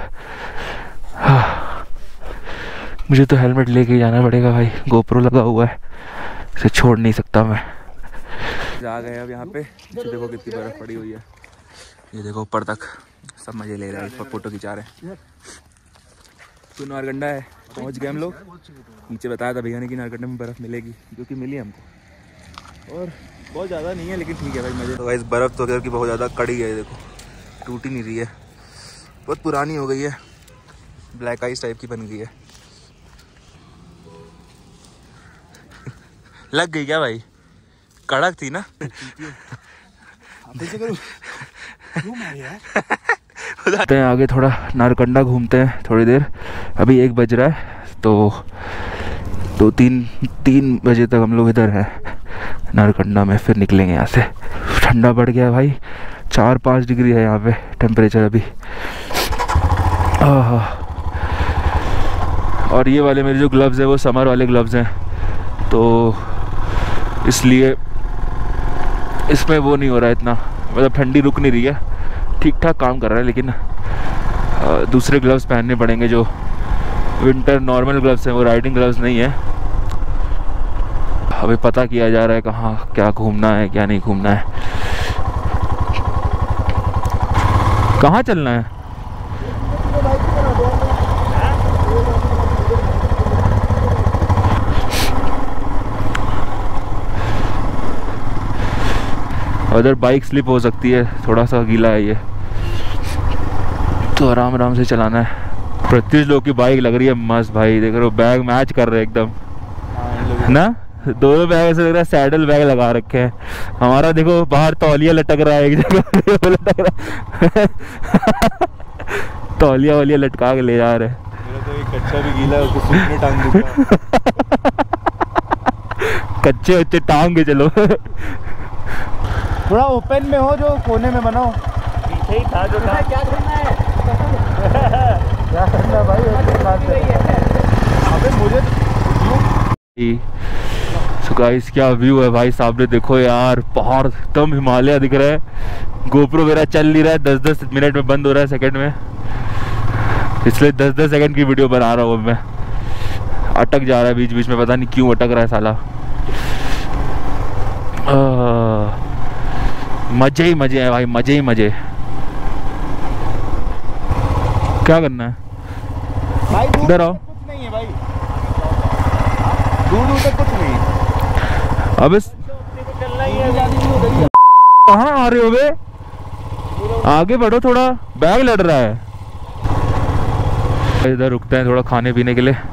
मुझे तो हेलमेट लेके जाना पड़ेगा भाई, गोप्रो लगा हुआ है, इसे छोड़ नहीं सकता मैं। आ गए अब यहाँ पे, देखो कितनी बर्फ पड़ी हुई है, ये देखो ऊपर तक, सब मजे ले रहे हैं, फोटो खिंचा रहे हैं। तो नारकंडा है, पहुँच गए हम लोग। नीचे बताया था भैया ने कि नारकंडा में बर्फ़ मिलेगी, जो कि मिली हमको, और बहुत ज़्यादा नहीं है लेकिन ठीक है भाई मज़े। तो इस बर्फ़ तो की बहुत ज़्यादा कड़ी है, देखो टूट ही नहीं रही है, बहुत पुरानी हो गई है, ब्लैक आइस टाइप की बन गई है। लग गई क्या भाई, कड़क थी ना। आगे थोड़ा नारकंडा घूमते हैं थोड़ी देर, अभी 1 बज रहा है, तो 3 बजे तक हम लोग इधर हैं नारकंडा में, फिर निकलेंगे यहाँ से। ठंडा बढ़ गया है भाई, 4-5 डिग्री है यहाँ पे टेम्परेचर अभी। और ये वाले मेरे जो ग्लव्स हैं वो समर वाले ग्लव्स हैं, तो इसलिए इसमें वो नहीं हो रहा है इतना, मतलब ठंडी रुक नहीं रही है, ठीक ठाक काम कर रहा है। लेकिन दूसरे ग्लव्स पहनने पड़ेंगे जो विंटर नॉर्मल ग्लव्स हैं, वो राइडिंग ग्लव्स नहीं है। अभी पता किया जा रहा है कहाँ क्या घूमना है क्या नहीं घूमना है। कहाँ चलना है? उधर बाइक स्लिप हो सकती है, थोड़ा सा गीला है ये, तो आराम आराम से चलाना है। प्रत्युष लोग की बाइक लग रही है मस्त भाई, देख रहे हो बैग मैच कर रहे हैं एकदम, है ना? दोनों बैग ऐसे लग रहा है सैडल बैग लगा रखे हैं। हमारा देखो बाहर तौलिया लटक रहा है एक जगह लटक रहा है तौलिया वौलिया लटका के ले जा रहे हैं। मेरा तो एक कच्चा भी गीला है, उसको सूट में टांग दूंगा। कच्चे वच्चे टांग के चलो। थोड़ा ओपन में हो, जो कोने में बनाओ। पीछे ही था जो था। क्या करना है? क्या करना भाई? अबे मुझे सो गाइस क्या व्यू है भाई सामने, देखो यार पहाड़ एकदम हिमालय दिख रहा है। गोप्रो मेरा चल नहीं रहा है, 10-10 मिनट में बंद हो रहा है, सेकंड में, इसलिए 10-10 सेकंड की वीडियो बना रहा हूँ मैं। अटक जा रहा है बीच बीच में, पता नहीं क्यों अटक रहा है साला। मजे ही मजे है भाई, मजे ही मजे। क्या करना है भाई? इधर आओ। कुछ नहीं है भाई, दूर दूर तक कुछ नहीं है। अब चलना ही है। कहाँ आ रहे हो बे? आगे बढ़ो थोड़ा, बैग लड़ रहा है। इधर रुकते हैं थोड़ा खाने पीने के लिए।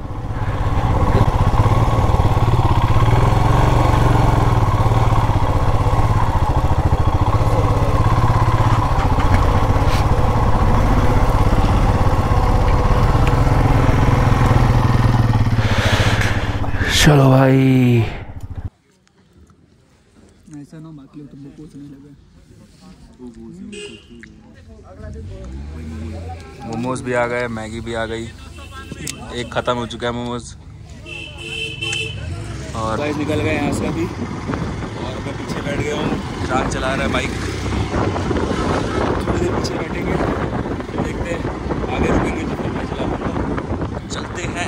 चलो भाई। ऐसा ना बाकी लोग तुमको पूछने लगे। मोमोज भी आ गए, मैगी भी आ गई, एक ख़त्म हो चुका है मोमोज। और बाइक निकल गए यहाँ से अभी, और मैं पीछे बैठ गया हूँ। चार चला रहा है बाइक, थोड़ी देर पीछे बैठेंगे, देखते हैं आगे रुकेंगे तो फिर मैं चला पाऊँगा। चलते हैं।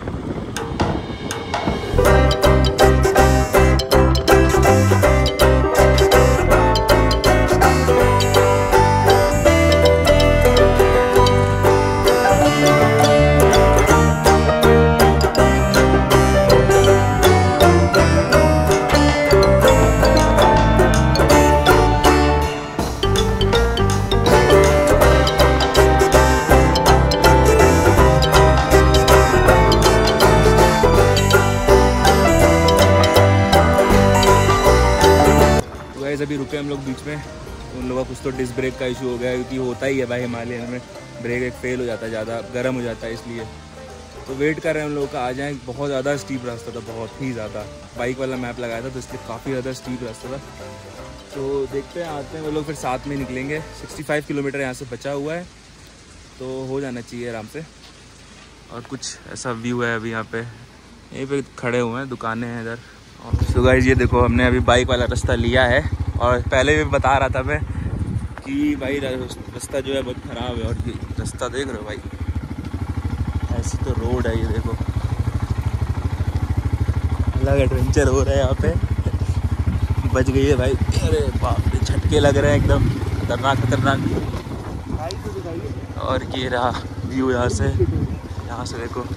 अभी रुके हम लोग बीच में, उन लोगों का कुछ तो डिस्क ब्रेक का इशू हो गया, क्योंकि होता ही है भाई हिमालयन में, ब्रेक एक फेल हो जाता है, ज़्यादा गर्म हो जाता है, इसलिए तो वेट कर रहे हैं उन लोगों का आ जाए। बहुत ज़्यादा स्टीप रास्ता था, बहुत ही ज़्यादा। बाइक वाला मैप लगाया था तो इसलिए काफ़ी ज़्यादा स्टीप रास्ता था। तो देखते हैं आते हैं वो लोग, फिर साथ में निकलेंगे। 65 किलोमीटर यहाँ से बचा हुआ है, तो हो जाना चाहिए आराम से। और कुछ ऐसा व्यू है अभी यहाँ पे, यहीं पे खड़े हुए हैं, दुकानें हैं इधर। सो गाइस ये देखो, हमने अभी बाइक वाला रास्ता लिया है, और पहले भी बता रहा था मैं कि भाई रास्ता जो है बहुत ख़राब है। और ये रास्ता देख रहे हो भाई, ऐसी तो रोड है ये देखो, अलग एडवेंचर हो रहा है यहाँ पे। बच गई है भाई, अरे बाप रे, झटके लग रहे हैं एकदम खतरनाक खतरनाक। और ये रहा व्यू यहाँ से देखो,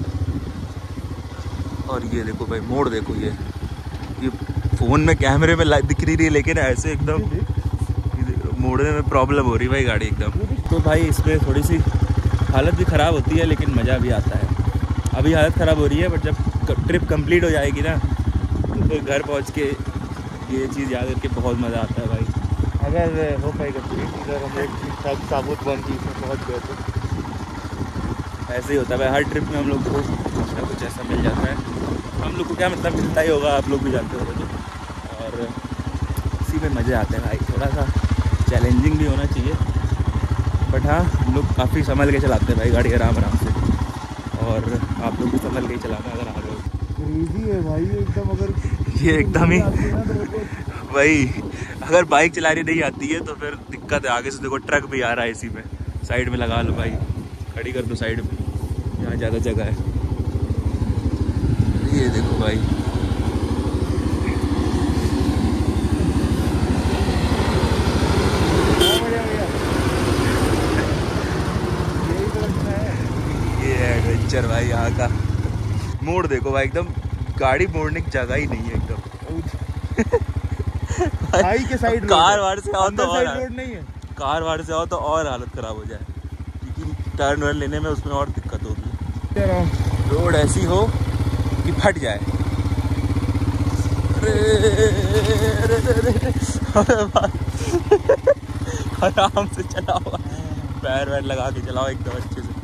और ये देखो भाई मोड़ देखो, ये फ़ोन में कैमरे में दिख रही है, लेकिन ऐसे एकदम मोड़ने में प्रॉब्लम हो रही भाई गाड़ी एकदम। तो भाई इसमें थोड़ी सी हालत भी ख़राब होती है, लेकिन मज़ा भी आता है। अभी हालत ख़राब हो रही है, बट जब ट्रिप कंप्लीट हो जाएगी ना, तो फिर घर पहुंच के ये चीज़ याद करके बहुत मज़ा आता है भाई। अगर हो पाएगा तो हम एक ठीक ठाक साबुत बन की पहुँच गए तो ऐसे ही होता है भाई, हर ट्रिप में हम लोग को कुछ ना कुछ ऐसा मिल जाता है। हम लोग को क्या मतलब मिलता ही होगा, आप लोग भी जानते होंगे, और इसी में मज़े आते हैं भाई। थोड़ा सा चैलेंजिंग भी होना चाहिए, बट हाँ हम लोग काफ़ी संभल के चलाते हैं भाई गाड़ी, आराम आराम से। और आप लोग भी संभल के ही चलाना अगर आ रहे हो। इजी है भाई एकदम, अगर ये एकदम ही भाई अगर बाइक चलानी नहीं आती है तो फिर दिक्कत है। आगे से देखो ट्रक भी आ रहा है, इसी में साइड में लगा लो भाई, खड़ी कर दो साइड में, यहाँ ज़्यादा जगह है। ये देखो भाई, ये एडवेंचर भाई यहाँ का। मोड़ देखो भाई, एकदम गाड़ी मोड़ने की जगह ही नहीं है एकदम। हाई के साइड कार वार से आओ तो और रोड नहीं है, कार वार से आओ तो और हालत खराब हो जाए, क्योंकि टर्न वर्न लेने में उसमें और दिक्कत होगी। रोड ऐसी हो कि फट जाए। अरे भाई आराम से चलाओ, पैर वैर लगा के चलाओ एकदम अच्छे से।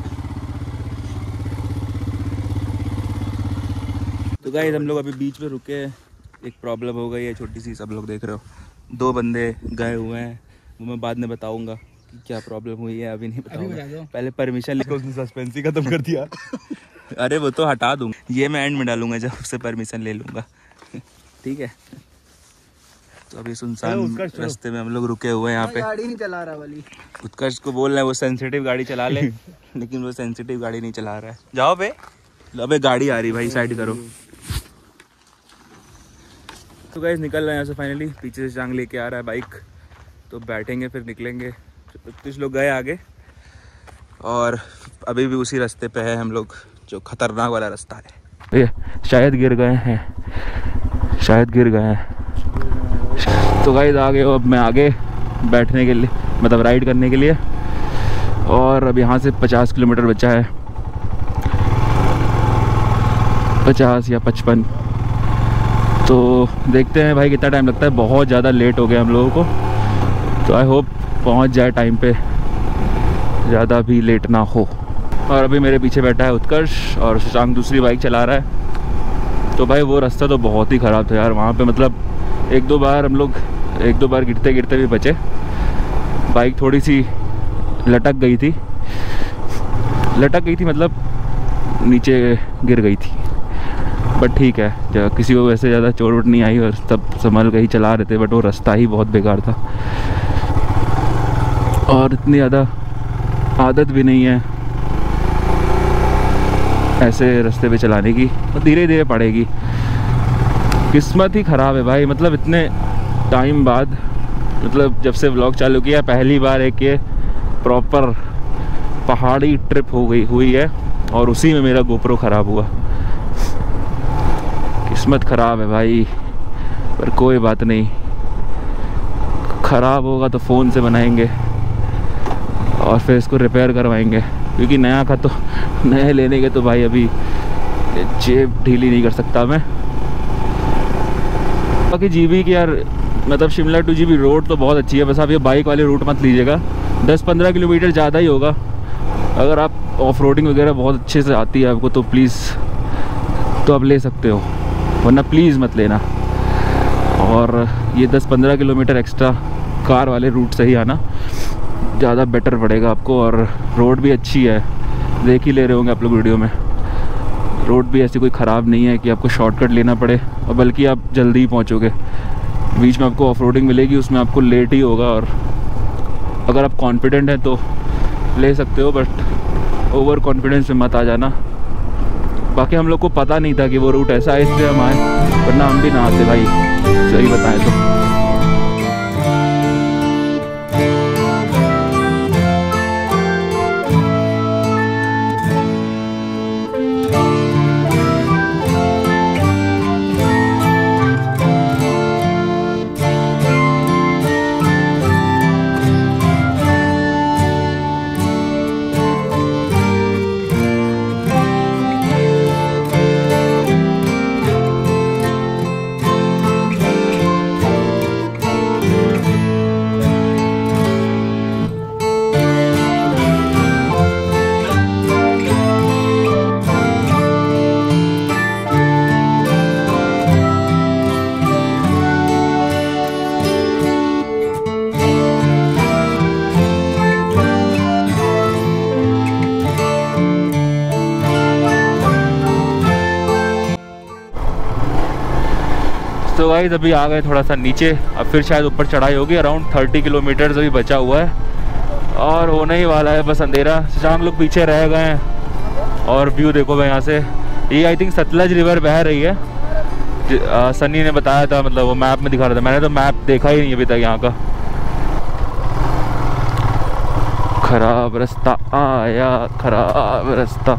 तो गाइस हम लोग अभी बीच में रुके हैं, एक प्रॉब्लम हो गई है छोटी सी, सब लोग देख रहे हो। 2 बंदे गए हुए हैं, वो मैं बाद में बताऊंगा कि क्या प्रॉब्लम हुई है, अभी नहीं बताऊंगा। पहले परमिशन लेकर उसने सस्पेंस ही खत्म कर दिया। अरे वो तो हटा दूंगा, ये मैं एंड में डालूंगा जब उससे परमिशन ले लूंगा। ठीक है, तो अभी सुनसान रास्ते में हम लोग रुके हुए हैं यहाँ पे। गाड़ी नहीं चला रहा वाली, उत्कर्ष को बोल रहे हैं वो सेंसिटिव गाड़ी चला ले, लेकिन वो सेंसिटिव गाड़ी नहीं चला रहा है। जाओ बे, अबे गाड़ी आ रही भाई, साइड करो। तो गाइस निकल रहे हैं यहाँ से फाइनली, पीछे से जांग लेके आ रहा है बाइक, तो बैठेंगे फिर निकलेंगे। कुछ लोग गए आगे और अभी भी उसी रास्ते पे है हम लोग, जो खतरनाक वाला रास्ता है। ये शायद गिर गए हैं, शायद गिर गए हैं। तो गाइस आ गए हो अब मैं आगे बैठने के लिए, मतलब राइड करने के लिए। और अब यहाँ से 50 किलोमीटर बचा है, 50 या 55। तो देखते हैं भाई कितना टाइम लगता है। बहुत ज़्यादा लेट हो गया हम लोगों को, तो आई होप पहुँच जाए टाइम पे, ज़्यादा भी लेट ना हो। और अभी मेरे पीछे बैठा है उत्कर्ष और शशांक दूसरी बाइक चला रहा है। तो भाई वो रास्ता तो बहुत ही ख़राब था यार, वहाँ पे मतलब 1-2 बार हम लोग 1-2 बार गिरते गिरते भी बचे। बाइक थोड़ी सी लटक गई थी, मतलब नीचे गिर गई थी, बट ठीक है, जब किसी को वैसे ज़्यादा चोट वोट नहीं आई और सब संभल के ही चला रहे थे। बट वो रास्ता ही बहुत बेकार था और इतनी ज़्यादा आदत भी नहीं है ऐसे रास्ते पे चलाने की, तो धीरे धीरे पड़ेगी। किस्मत ही ख़राब है भाई, मतलब इतने टाइम बाद, मतलब जब से व्लॉग चालू किया पहली बार एक ये प्रॉपर पहाड़ी ट्रिप हुई है और उसी में मेरा गोप्रो ख़राब हुआ। किस्मत ख़राब है भाई, पर कोई बात नहीं, ख़राब होगा तो फ़ोन से बनाएंगे और फिर इसको रिपेयर करवाएंगे, क्योंकि नया का तो नए लेने के तो भाई अभी जेब ढीली नहीं कर सकता मैं। बाकी जीबी की यार, मतलब शिमला टू जीबी रोड तो बहुत अच्छी है, बस आप ये बाइक वाले रूट मत लीजिएगा। 10-15 किलोमीटर ज़्यादा ही होगा। अगर आप ऑफ रोडिंग वगैरह बहुत अच्छे से आती है आपको तो प्लीज़, तो आप ले सकते हो, वरना प्लीज़ मत लेना। और ये 10-15 किलोमीटर एक्स्ट्रा कार वाले रूट से ही आना ज़्यादा बेटर पड़ेगा आपको। और रोड भी अच्छी है, देख ही ले रहे होंगे आप लोग वीडियो में। रोड भी ऐसी कोई ख़राब नहीं है कि आपको शॉर्टकट लेना पड़े, और बल्कि आप जल्दी ही पहुँचोगे। बीच में आपको ऑफ रोडिंग मिलेगी, उसमें आपको लेट ही होगा। और अगर आप कॉन्फिडेंट हैं तो ले सकते हो, बट ओवर कॉन्फिडेंस में मत आ जाना। बाकी हम लोग को पता नहीं था कि वो रूट ऐसा है, इसलिए हम आए, वरना हम भी ना आते भाई, सही बताएं तो। सो गाइस अभी आ गए थोड़ा सा नीचे, अब फिर शायद ऊपर चढ़ाई होगी। अराउंड 30 किलोमीटर अभी बचा हुआ है और होने ही वाला है बस अंधेरा। शशांक लोग पीछे रह गए हैं और व्यू देखो भाई यहाँ से। ये आई थिंक सतलज रिवर बह रही है, सनी ने बताया था, मतलब वो मैप में दिखा रहा था। मैंने तो मैप देखा ही नहीं अभी तक यहाँ का। खराब रास्ता आया, खराब रास्ता।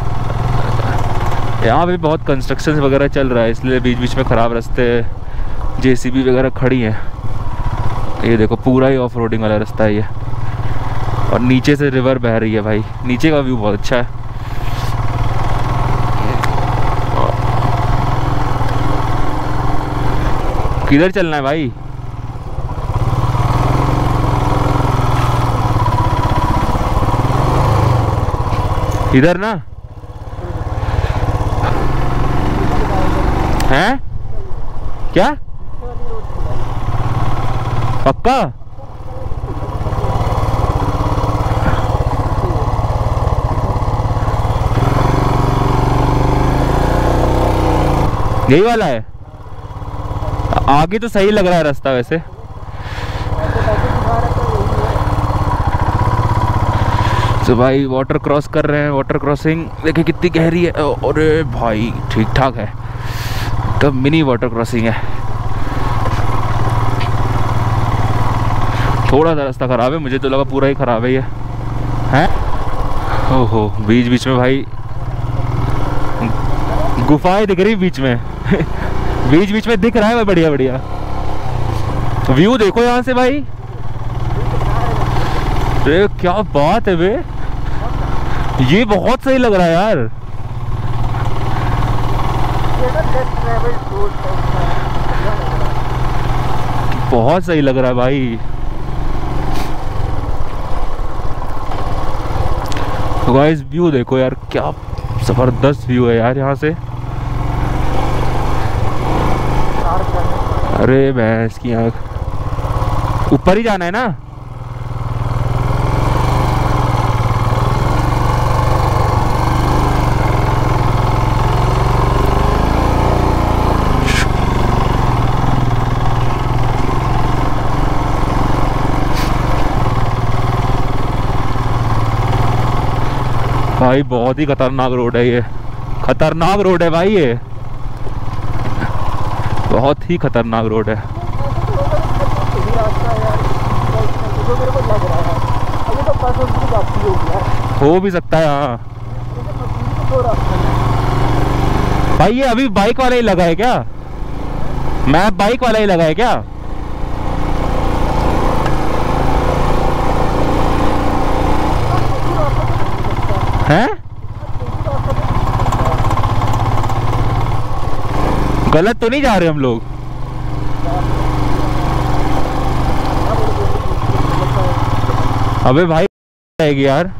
यहाँ पे बहुत कंस्ट्रक्शन वगैरह चल रहा है, इसलिए बीच बीच में ख़राब रास्ते, जेसीबी वगैरह खड़ी हैं। ये देखो पूरा ही ऑफ रोडिंग वाला रास्ता है ये, और नीचे से रिवर बह रही है भाई। नीचे का व्यू बहुत अच्छा है। किधर चलना है भाई? इधर ना हैं? क्या पक्का? यही वाला है? आगे तो सही लग रहा है रास्ता वैसे। तो भाई वाटर क्रॉस कर रहे हैं, वाटर क्रॉसिंग देखिए कितनी गहरी है। अरे भाई ठीक ठाक है, तो मिनी वाटर क्रॉसिंग है। थोड़ा सा रास्ता खराब है, मुझे तो लगा पूरा ही खराब है ये हैं। ओहो बीच बीच में भाई गुफाएं दिख रही बीच में बीच बीच में दिख रहा है भाई, बढ़िया बढ़िया व्यू देखो यहाँ से भाई। अरे क्या बात है बे, ये बहुत सही लग रहा है यार। बहुत सही लग रहा है भाई। तो गाइस व्यू देखो यार, क्या जबरदस्त व्यू है यार यहाँ से। अरे भैंस की आँख, ऊपर ही जाना है ना? भाई बहुत ही खतरनाक रोड है ये, खतरनाक रोड है भाई ये, बहुत ही खतरनाक रोड है। हो भी सकता है हाँ भाई। ये अभी बाइक वाला ही लगा है क्या? मैप बाइक वाला ही लगा है क्या? हैं? गलत तो नहीं जा रहे हम लोग? अबे भाई आएगी यार,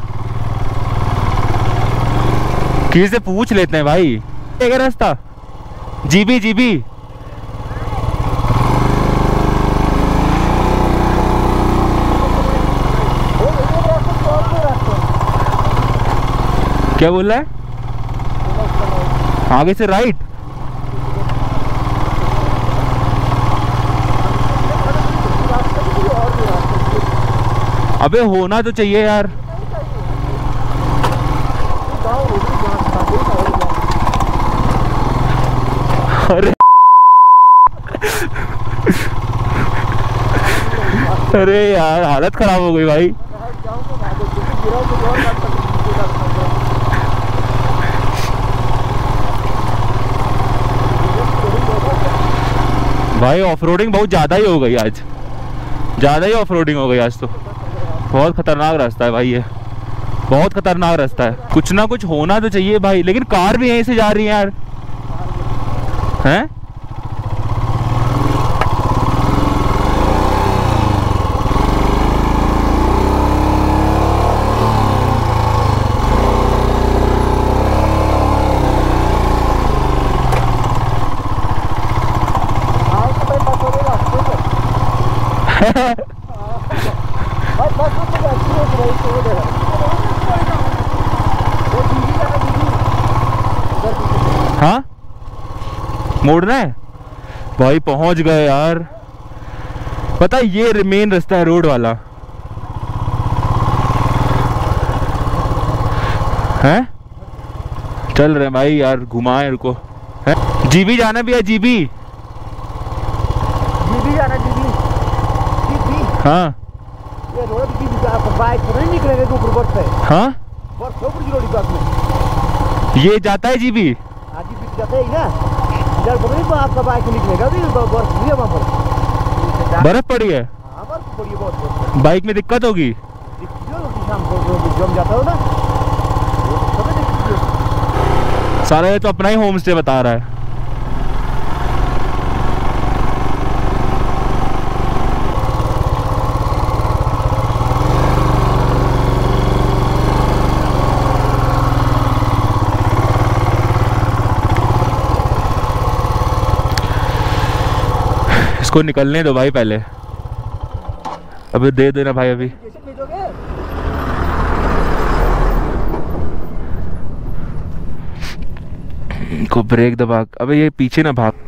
किसी से पूछ लेते हैं भाई। एक रास्ता जीबी जीबी क्या बोल रहा है? आगे से राइट? अबे होना तो चाहिए यार। अरे अरे यार हालत खराब हो गई भाई। भाई ऑफ रोडिंग बहुत ज़्यादा ही हो गई आज, ज़्यादा ही ऑफ रोडिंग हो गई आज तो। बहुत खतरनाक रास्ता है भाई ये, बहुत खतरनाक रास्ता है। कुछ ना कुछ होना तो चाहिए भाई, लेकिन कार भी यहीं से जा रही है यार, हैं? हाँ मोड़ना है भाई पहुंच गए यार। पता है ये मेन रास्ता है रोड वाला है। चल रहे भाई यार, घुमाए रुको। है जीबी जाना भी है, जीबी जाना जीबी। हाँ ये रोड की बाइक नहीं निकलेंगे तो ऊपर बर्फ है। हाँ बर्फ ऊपर की रोड में ये जाता है जीबी। आज भी जाते ही ना, इधर बगल में आपका बाइक निकलेगा भी बर्फ नहीं है वहाँ पर। बर्फ पड़ी है। हाँ बर्फ पड़ी है बहुत। बाइक में दिक्कत होगी। शाम को जम जाता हो ना, सारा ये तो अपना ही होम स्टे बता रहा है। इसको निकलने दो भाई पहले, अभी दे देना भाई अभी। को ब्रेक दबा, अबे ये पीछे ना भाग।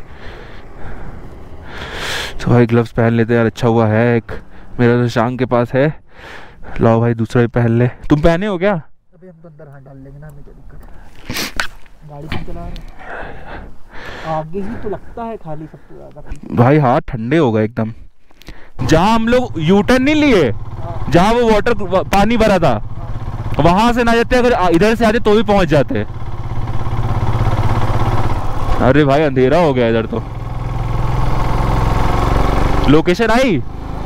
तो भाई ग्लव्स पहन लेते हैं यार, अच्छा हुआ है एक मेरा तो शांग के पास है। लाओ भाई दूसरा भी पहन ले। तुम पहने हो क्या? अभी हम तो अंदर हाथ डाल लेंगे ना, हमें क्या दिक्कत है, गाड़ी क्यों चला रहे हैं? आगे ही तो लगता है खाली सबसे ज्यादा। भाई हाथ ठंडे हो गए एकदम। जहाँ हम लोग यूटर्न नहीं लिए, जहाँ वो वाटर पानी भरा था, वहां से ना जाते, अगर इधर से आते तो भी पहुंच जाते। अरे भाई अंधेरा हो गया इधर तो। लोकेशन आई।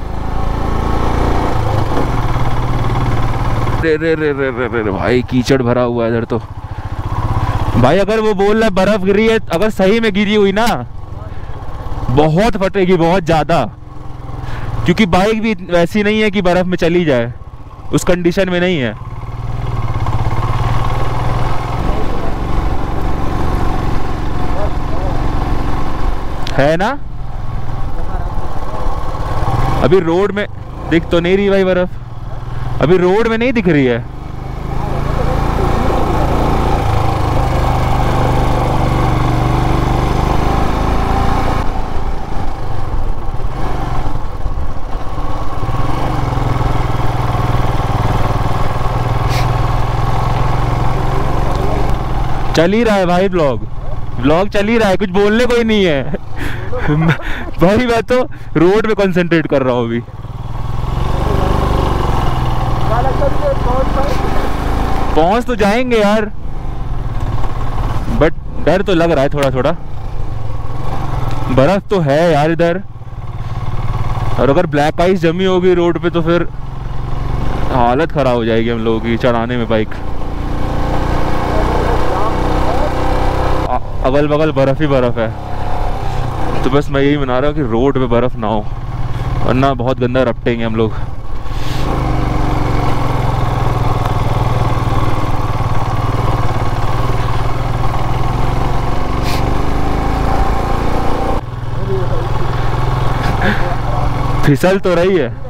रे रे रे रे रे रे भाई कीचड़ भरा हुआ है इधर तो। भाई अगर वो बोल रहा है बर्फ गिरी है, अगर सही में गिरी हुई ना बहुत फटेगी, बहुत ज्यादा। क्योंकि बाइक भी वैसी नहीं है कि बर्फ में चली जाए, उस कंडीशन में नहीं है। है ना? अभी रोड में दिख तो नहीं रही भाई बर्फ, अभी रोड में नहीं दिख रही है। चल ही रहा है भाई, ब्लॉग चल ही रहा है, कुछ बोलने कोई नहीं है। भाई मैं तो रोड पे कंसंट्रेट कर रहा हूँ अभी। पहुंच तो जाएंगे यार, बट डर तो लग रहा है थोड़ा थोड़ा। बर्फ तो है यार इधर, और अगर ब्लैक आइस जमी होगी रोड पे तो फिर हालत खराब हो जाएगी हम लोगों की चढ़ाने में बाइक। अगल बगल बर्फ ही बर्फ है, तो बस मैं यही मना रहा हूँ कि रोड पे बर्फ ना हो, वरना बहुत गंदा रपटेंगे हम लोग। फिसल तो रही है।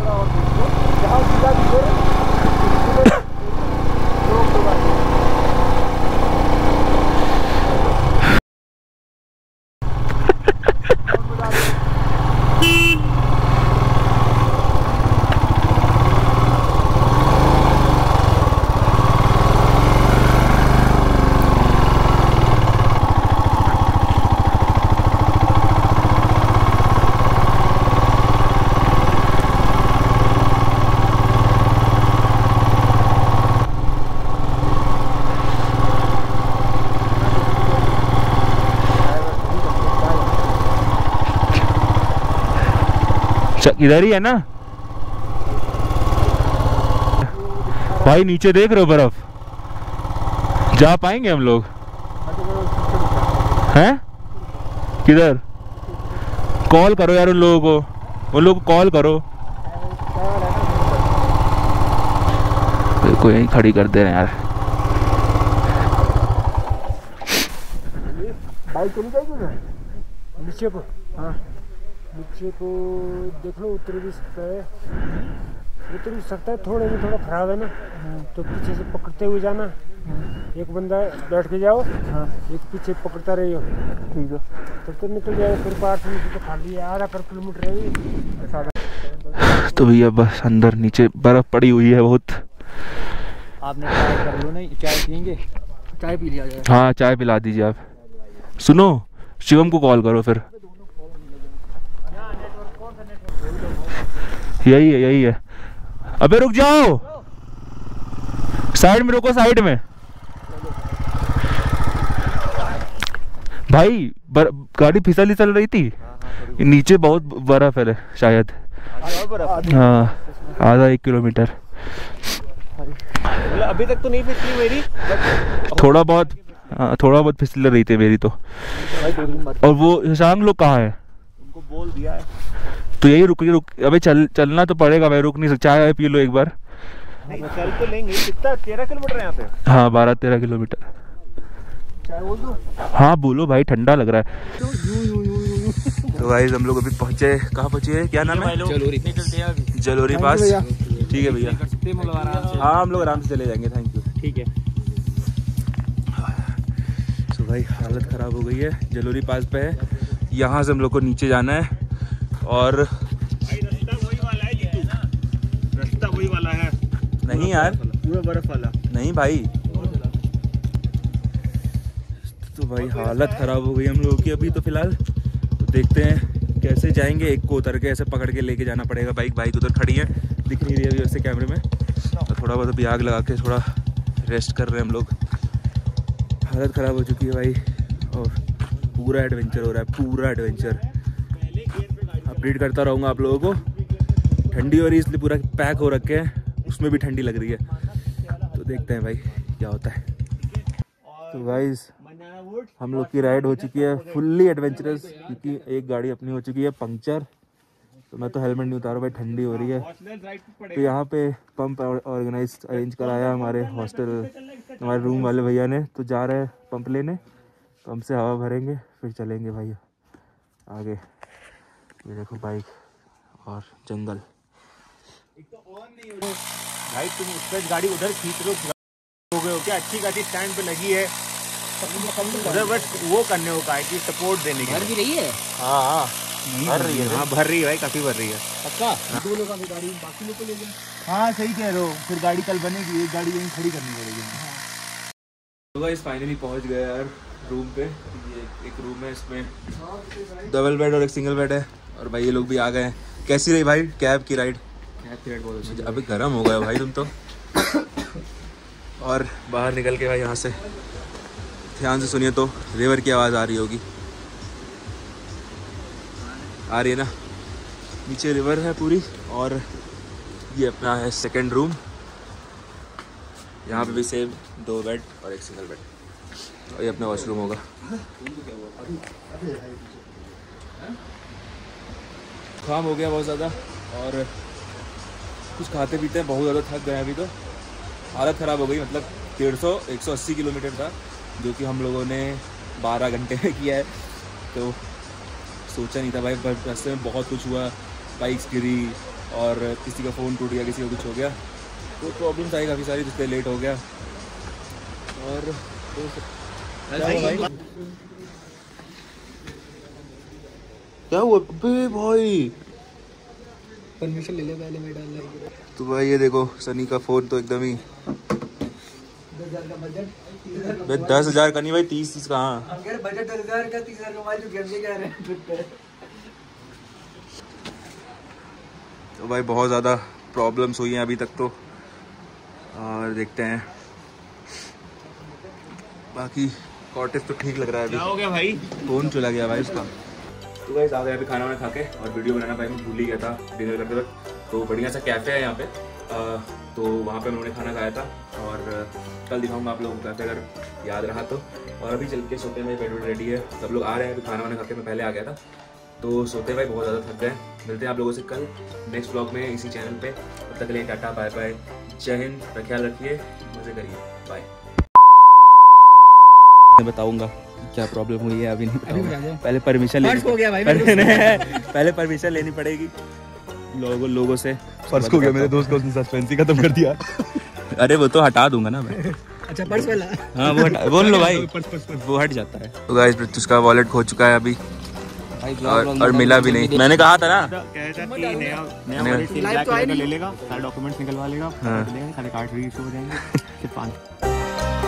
इधर ही है ना भाई, नीचे देख रहे हो बर्फ, जा पाएंगे हम लोग? हैं किधर? कॉल करो यार उन लोगों को, उन लोगों को कॉल करो। कोई यहीं खड़ी कर दे रहे हैं यार। बाइक चली जाएगी ना नीचे को? हाँ नीचे को देख लो, उतर भी सकता है। उतर सकता है, थोड़े में थोड़ा खराब है ना, तो पीछे से पकड़ते हुए जाना। एक बंदा बैठ के जाओ, एक पीछे पकड़ता रहियो, ठीक है, तब तो निकल जाएगा। फिर 5 मिनट तो खाली है, आधा किलोमीटर है। तो भैया बस अंदर नीचे बर्फ पड़ी हुई है बहुत। आपने चाय कर लो, नहीं चाय पियेंगे? चाय पी लिया जाए। हाँ चाय पिला दीजिए आप। सुनो शिवम को कॉल करो फिर। यही है। अबे रुक जाओ, साइड में रुको, साइड में भाई। गाड़ी फिसली चल रही थी, नीचे बहुत बर्फ है शायद। हाँ आधा 1 किलोमीटर। अभी तक तो नहीं फिसली मेरी, थोड़ा बहुत फिसल रही थी मेरी तो। और वो शशांक लोग कहाँ है? उनको बोल दिया है। तो यही रुक। अबे चलना तो पड़ेगा भाई, रुक नहीं सकता। चाय पी लो एक बार। चल तो लेंगे। कितना 13 किलोमीटर यहाँ से? हाँ 12-13 किलोमीटर। चाय बोल दो? हाँ बोलो भाई, ठंडा लग रहा है। तो भाई हम लोग अभी पहुँचे, कहाँ पहुँचे हैं? क्या नाम है? जलोरी पास। ठीक है भैया, हाँ हम लोग आराम से चले जाएंगे। Thank you. ठीक है। तो भाई हालत ख़राब हो गई है, जलोरी पास पे है। यहाँ से हम लोग को नीचे जाना है और रास्ता वही वाला है जीतू, रास्ता वही वाला है। नहीं यार, पूरा बर्फ वाला नहीं भाई। तो भाई हालत ख़राब हो गई हम लोगों की अभी तो फ़िलहाल। तो देखते हैं कैसे जाएंगे। एक को उतर के ऐसे पकड़ के लेके जाना पड़ेगा। बाइक उधर खड़ी है, दिख नहीं रही अभी वैसे कैमरे में। तो थोड़ा बहुत अभी आग लगा के थोड़ा रेस्ट कर रहे हैं हम लोग। हालत ख़राब हो चुकी है भाई, और पूरा एडवेंचर हो रहा है, पूरा एडवेंचर। अपडेट करता रहूँगा आप लोगों को। ठंडी हो रही है इसलिए पूरा पैक हो रखे हैं, उसमें भी ठंडी लग रही है। तो देखते हैं भाई क्या होता है। तो गाइस हम लोग की राइड हो चुकी है फुल्ली एडवेंचरस, क्योंकि एक गाड़ी अपनी हो चुकी है पंक्चर। तो मैं तो हेलमेट नहीं उतारा भाई, ठंडी हो रही है। तो यहाँ पे पंप ऑर्गेनाइज अरेंज कराया हमारे हॉस्टल, हमारे रूम वाले भैया ने। तो जा रहे हैं पंप लेने, पंप से हवा भरेंगे फिर चलेंगे भाई आगे। ये देखो बाइक और जंगल। भाई तुम उससे गाड़ी उधर खींच रहे हो गए हो क्या? अच्छी गाड़ी स्टैंड पे लगी है उधर, बस वो करने हो का कि सपोर्ट देने की। भर भी रही है? हाँ भर रही है। हाँ भर रही है भाई, काफी भर रही है। पक्का? दो लोगों की गाड़ी बाकी लोग को ले जाए। हाँ सही कह रहे हो, फिर गाड़ी कल बनेगी, एक गाड़ी यहीं खड़ी करनी पड़ेगी। तो गाइस फाइनली पहुंच गए यार रूम पे। ये एक रूम है, इसमें डबल बेड और एक सिंगल बेड है। और भाई ये लोग भी आ गए हैं। कैसी रही भाई कैब की राइड? कैब की राइड बहुत अच्छी। अभी गर्म हो गया भाई तुम तो। और बाहर निकल के भाई यहाँ से ध्यान से सुनिए तो रिवर की आवाज़ आ रही होगी, आ रही है ना? नीचे रिवर है पूरी। और ये अपना है सेकंड रूम। यहाँ पे भी सेम 2 बेड और एक सिंगल बेड। और ये अपना वॉशरूम होगा। काम हो गया बहुत ज़्यादा, और कुछ खाते पीते हैं, बहुत ज़्यादा थक गए अभी तो। हालत ख़राब हो गई, मतलब 180 किलोमीटर था जो कि हम लोगों ने 12 घंटे में किया है। तो सोचा नहीं था भाई, रास्ते में बहुत कुछ हुआ। बाइक्स गिरी और किसी का फ़ोन टूट गया, किसी का कुछ हो गया, तो प्रॉब्लम्स आई काफ़ी सारी, जिससे लेट हो गया। और क्या हुआ भाई? परमिशन ले ले पहले मैं डाल लगा। तो भाई ये देखो सनी का फ़ोन तो एकदम ही 10,000 का बजट। 10,000 का नहीं भाई, 30 कहाँ? बजट 10,000 का, 30,000 का मोबाइल जो कह रहे हैं। तो भाई बहुत ज़्यादा प्रॉब्लम्स हुई हैं अभी तक तो, और देखते हैं। बाकी कॉटेज तो ठीक लग रहा है अभी। क्या हो गया भाई? फ़ोन चला गया भाई उसका। तो गाइस आ गए अभी खाना वाना खा के, और वीडियो बनाना भाई मैं भूल ही गया था डिनर करते वक्त। तो बढ़िया सा कैफ़े है यहाँ पे, तो वहाँ पे उन्होंने खाना खाया था। और कल दिखाऊंगा आप लोगों को कैफ़े अगर याद रहा तो। और अभी चल के सोते में, बेड रेडी है, सब लोग आ रहे हैं अभी खाना वाना खा के। मैं पहले आ गया था, तो सोते भाई बहुत ज़्यादा थक गए। मिलते हैं आप लोगों से कल नेक्स्ट व्लॉग में इसी चैनल पे। तब तक के लिए टाटा बाय बाय, जय हिंद, ख्याल रखिए, मज़े करिए, बाय। मैं बताऊंगा क्या प्रॉब्लम हुई है, अभी नहीं बताऊंगा। पहले परमिशन लेनी, हो गया भाई पहले परमिशन लेनी पड़ेगी लोगों से। पर्स खो गया मेरे दोस्त का, उसने सस्पेंस ही खत्म कर दिया। अरे वो तो हटा दूंगा ना मैं। अच्छा पर्स वाला? हाँ वो हटा, बोल लो भाई, वो हट जाता है। तो गाइस प्रत्युष का वॉलेट खो चुका है अभी और मिला भी नहीं। मैंने कहा था ना नया ले लेगा, सारे डॉक्यूमेंट्स निकलवा लेगा, सारे कार्ड रीइशू हो जाएंगे, सिर्फ 5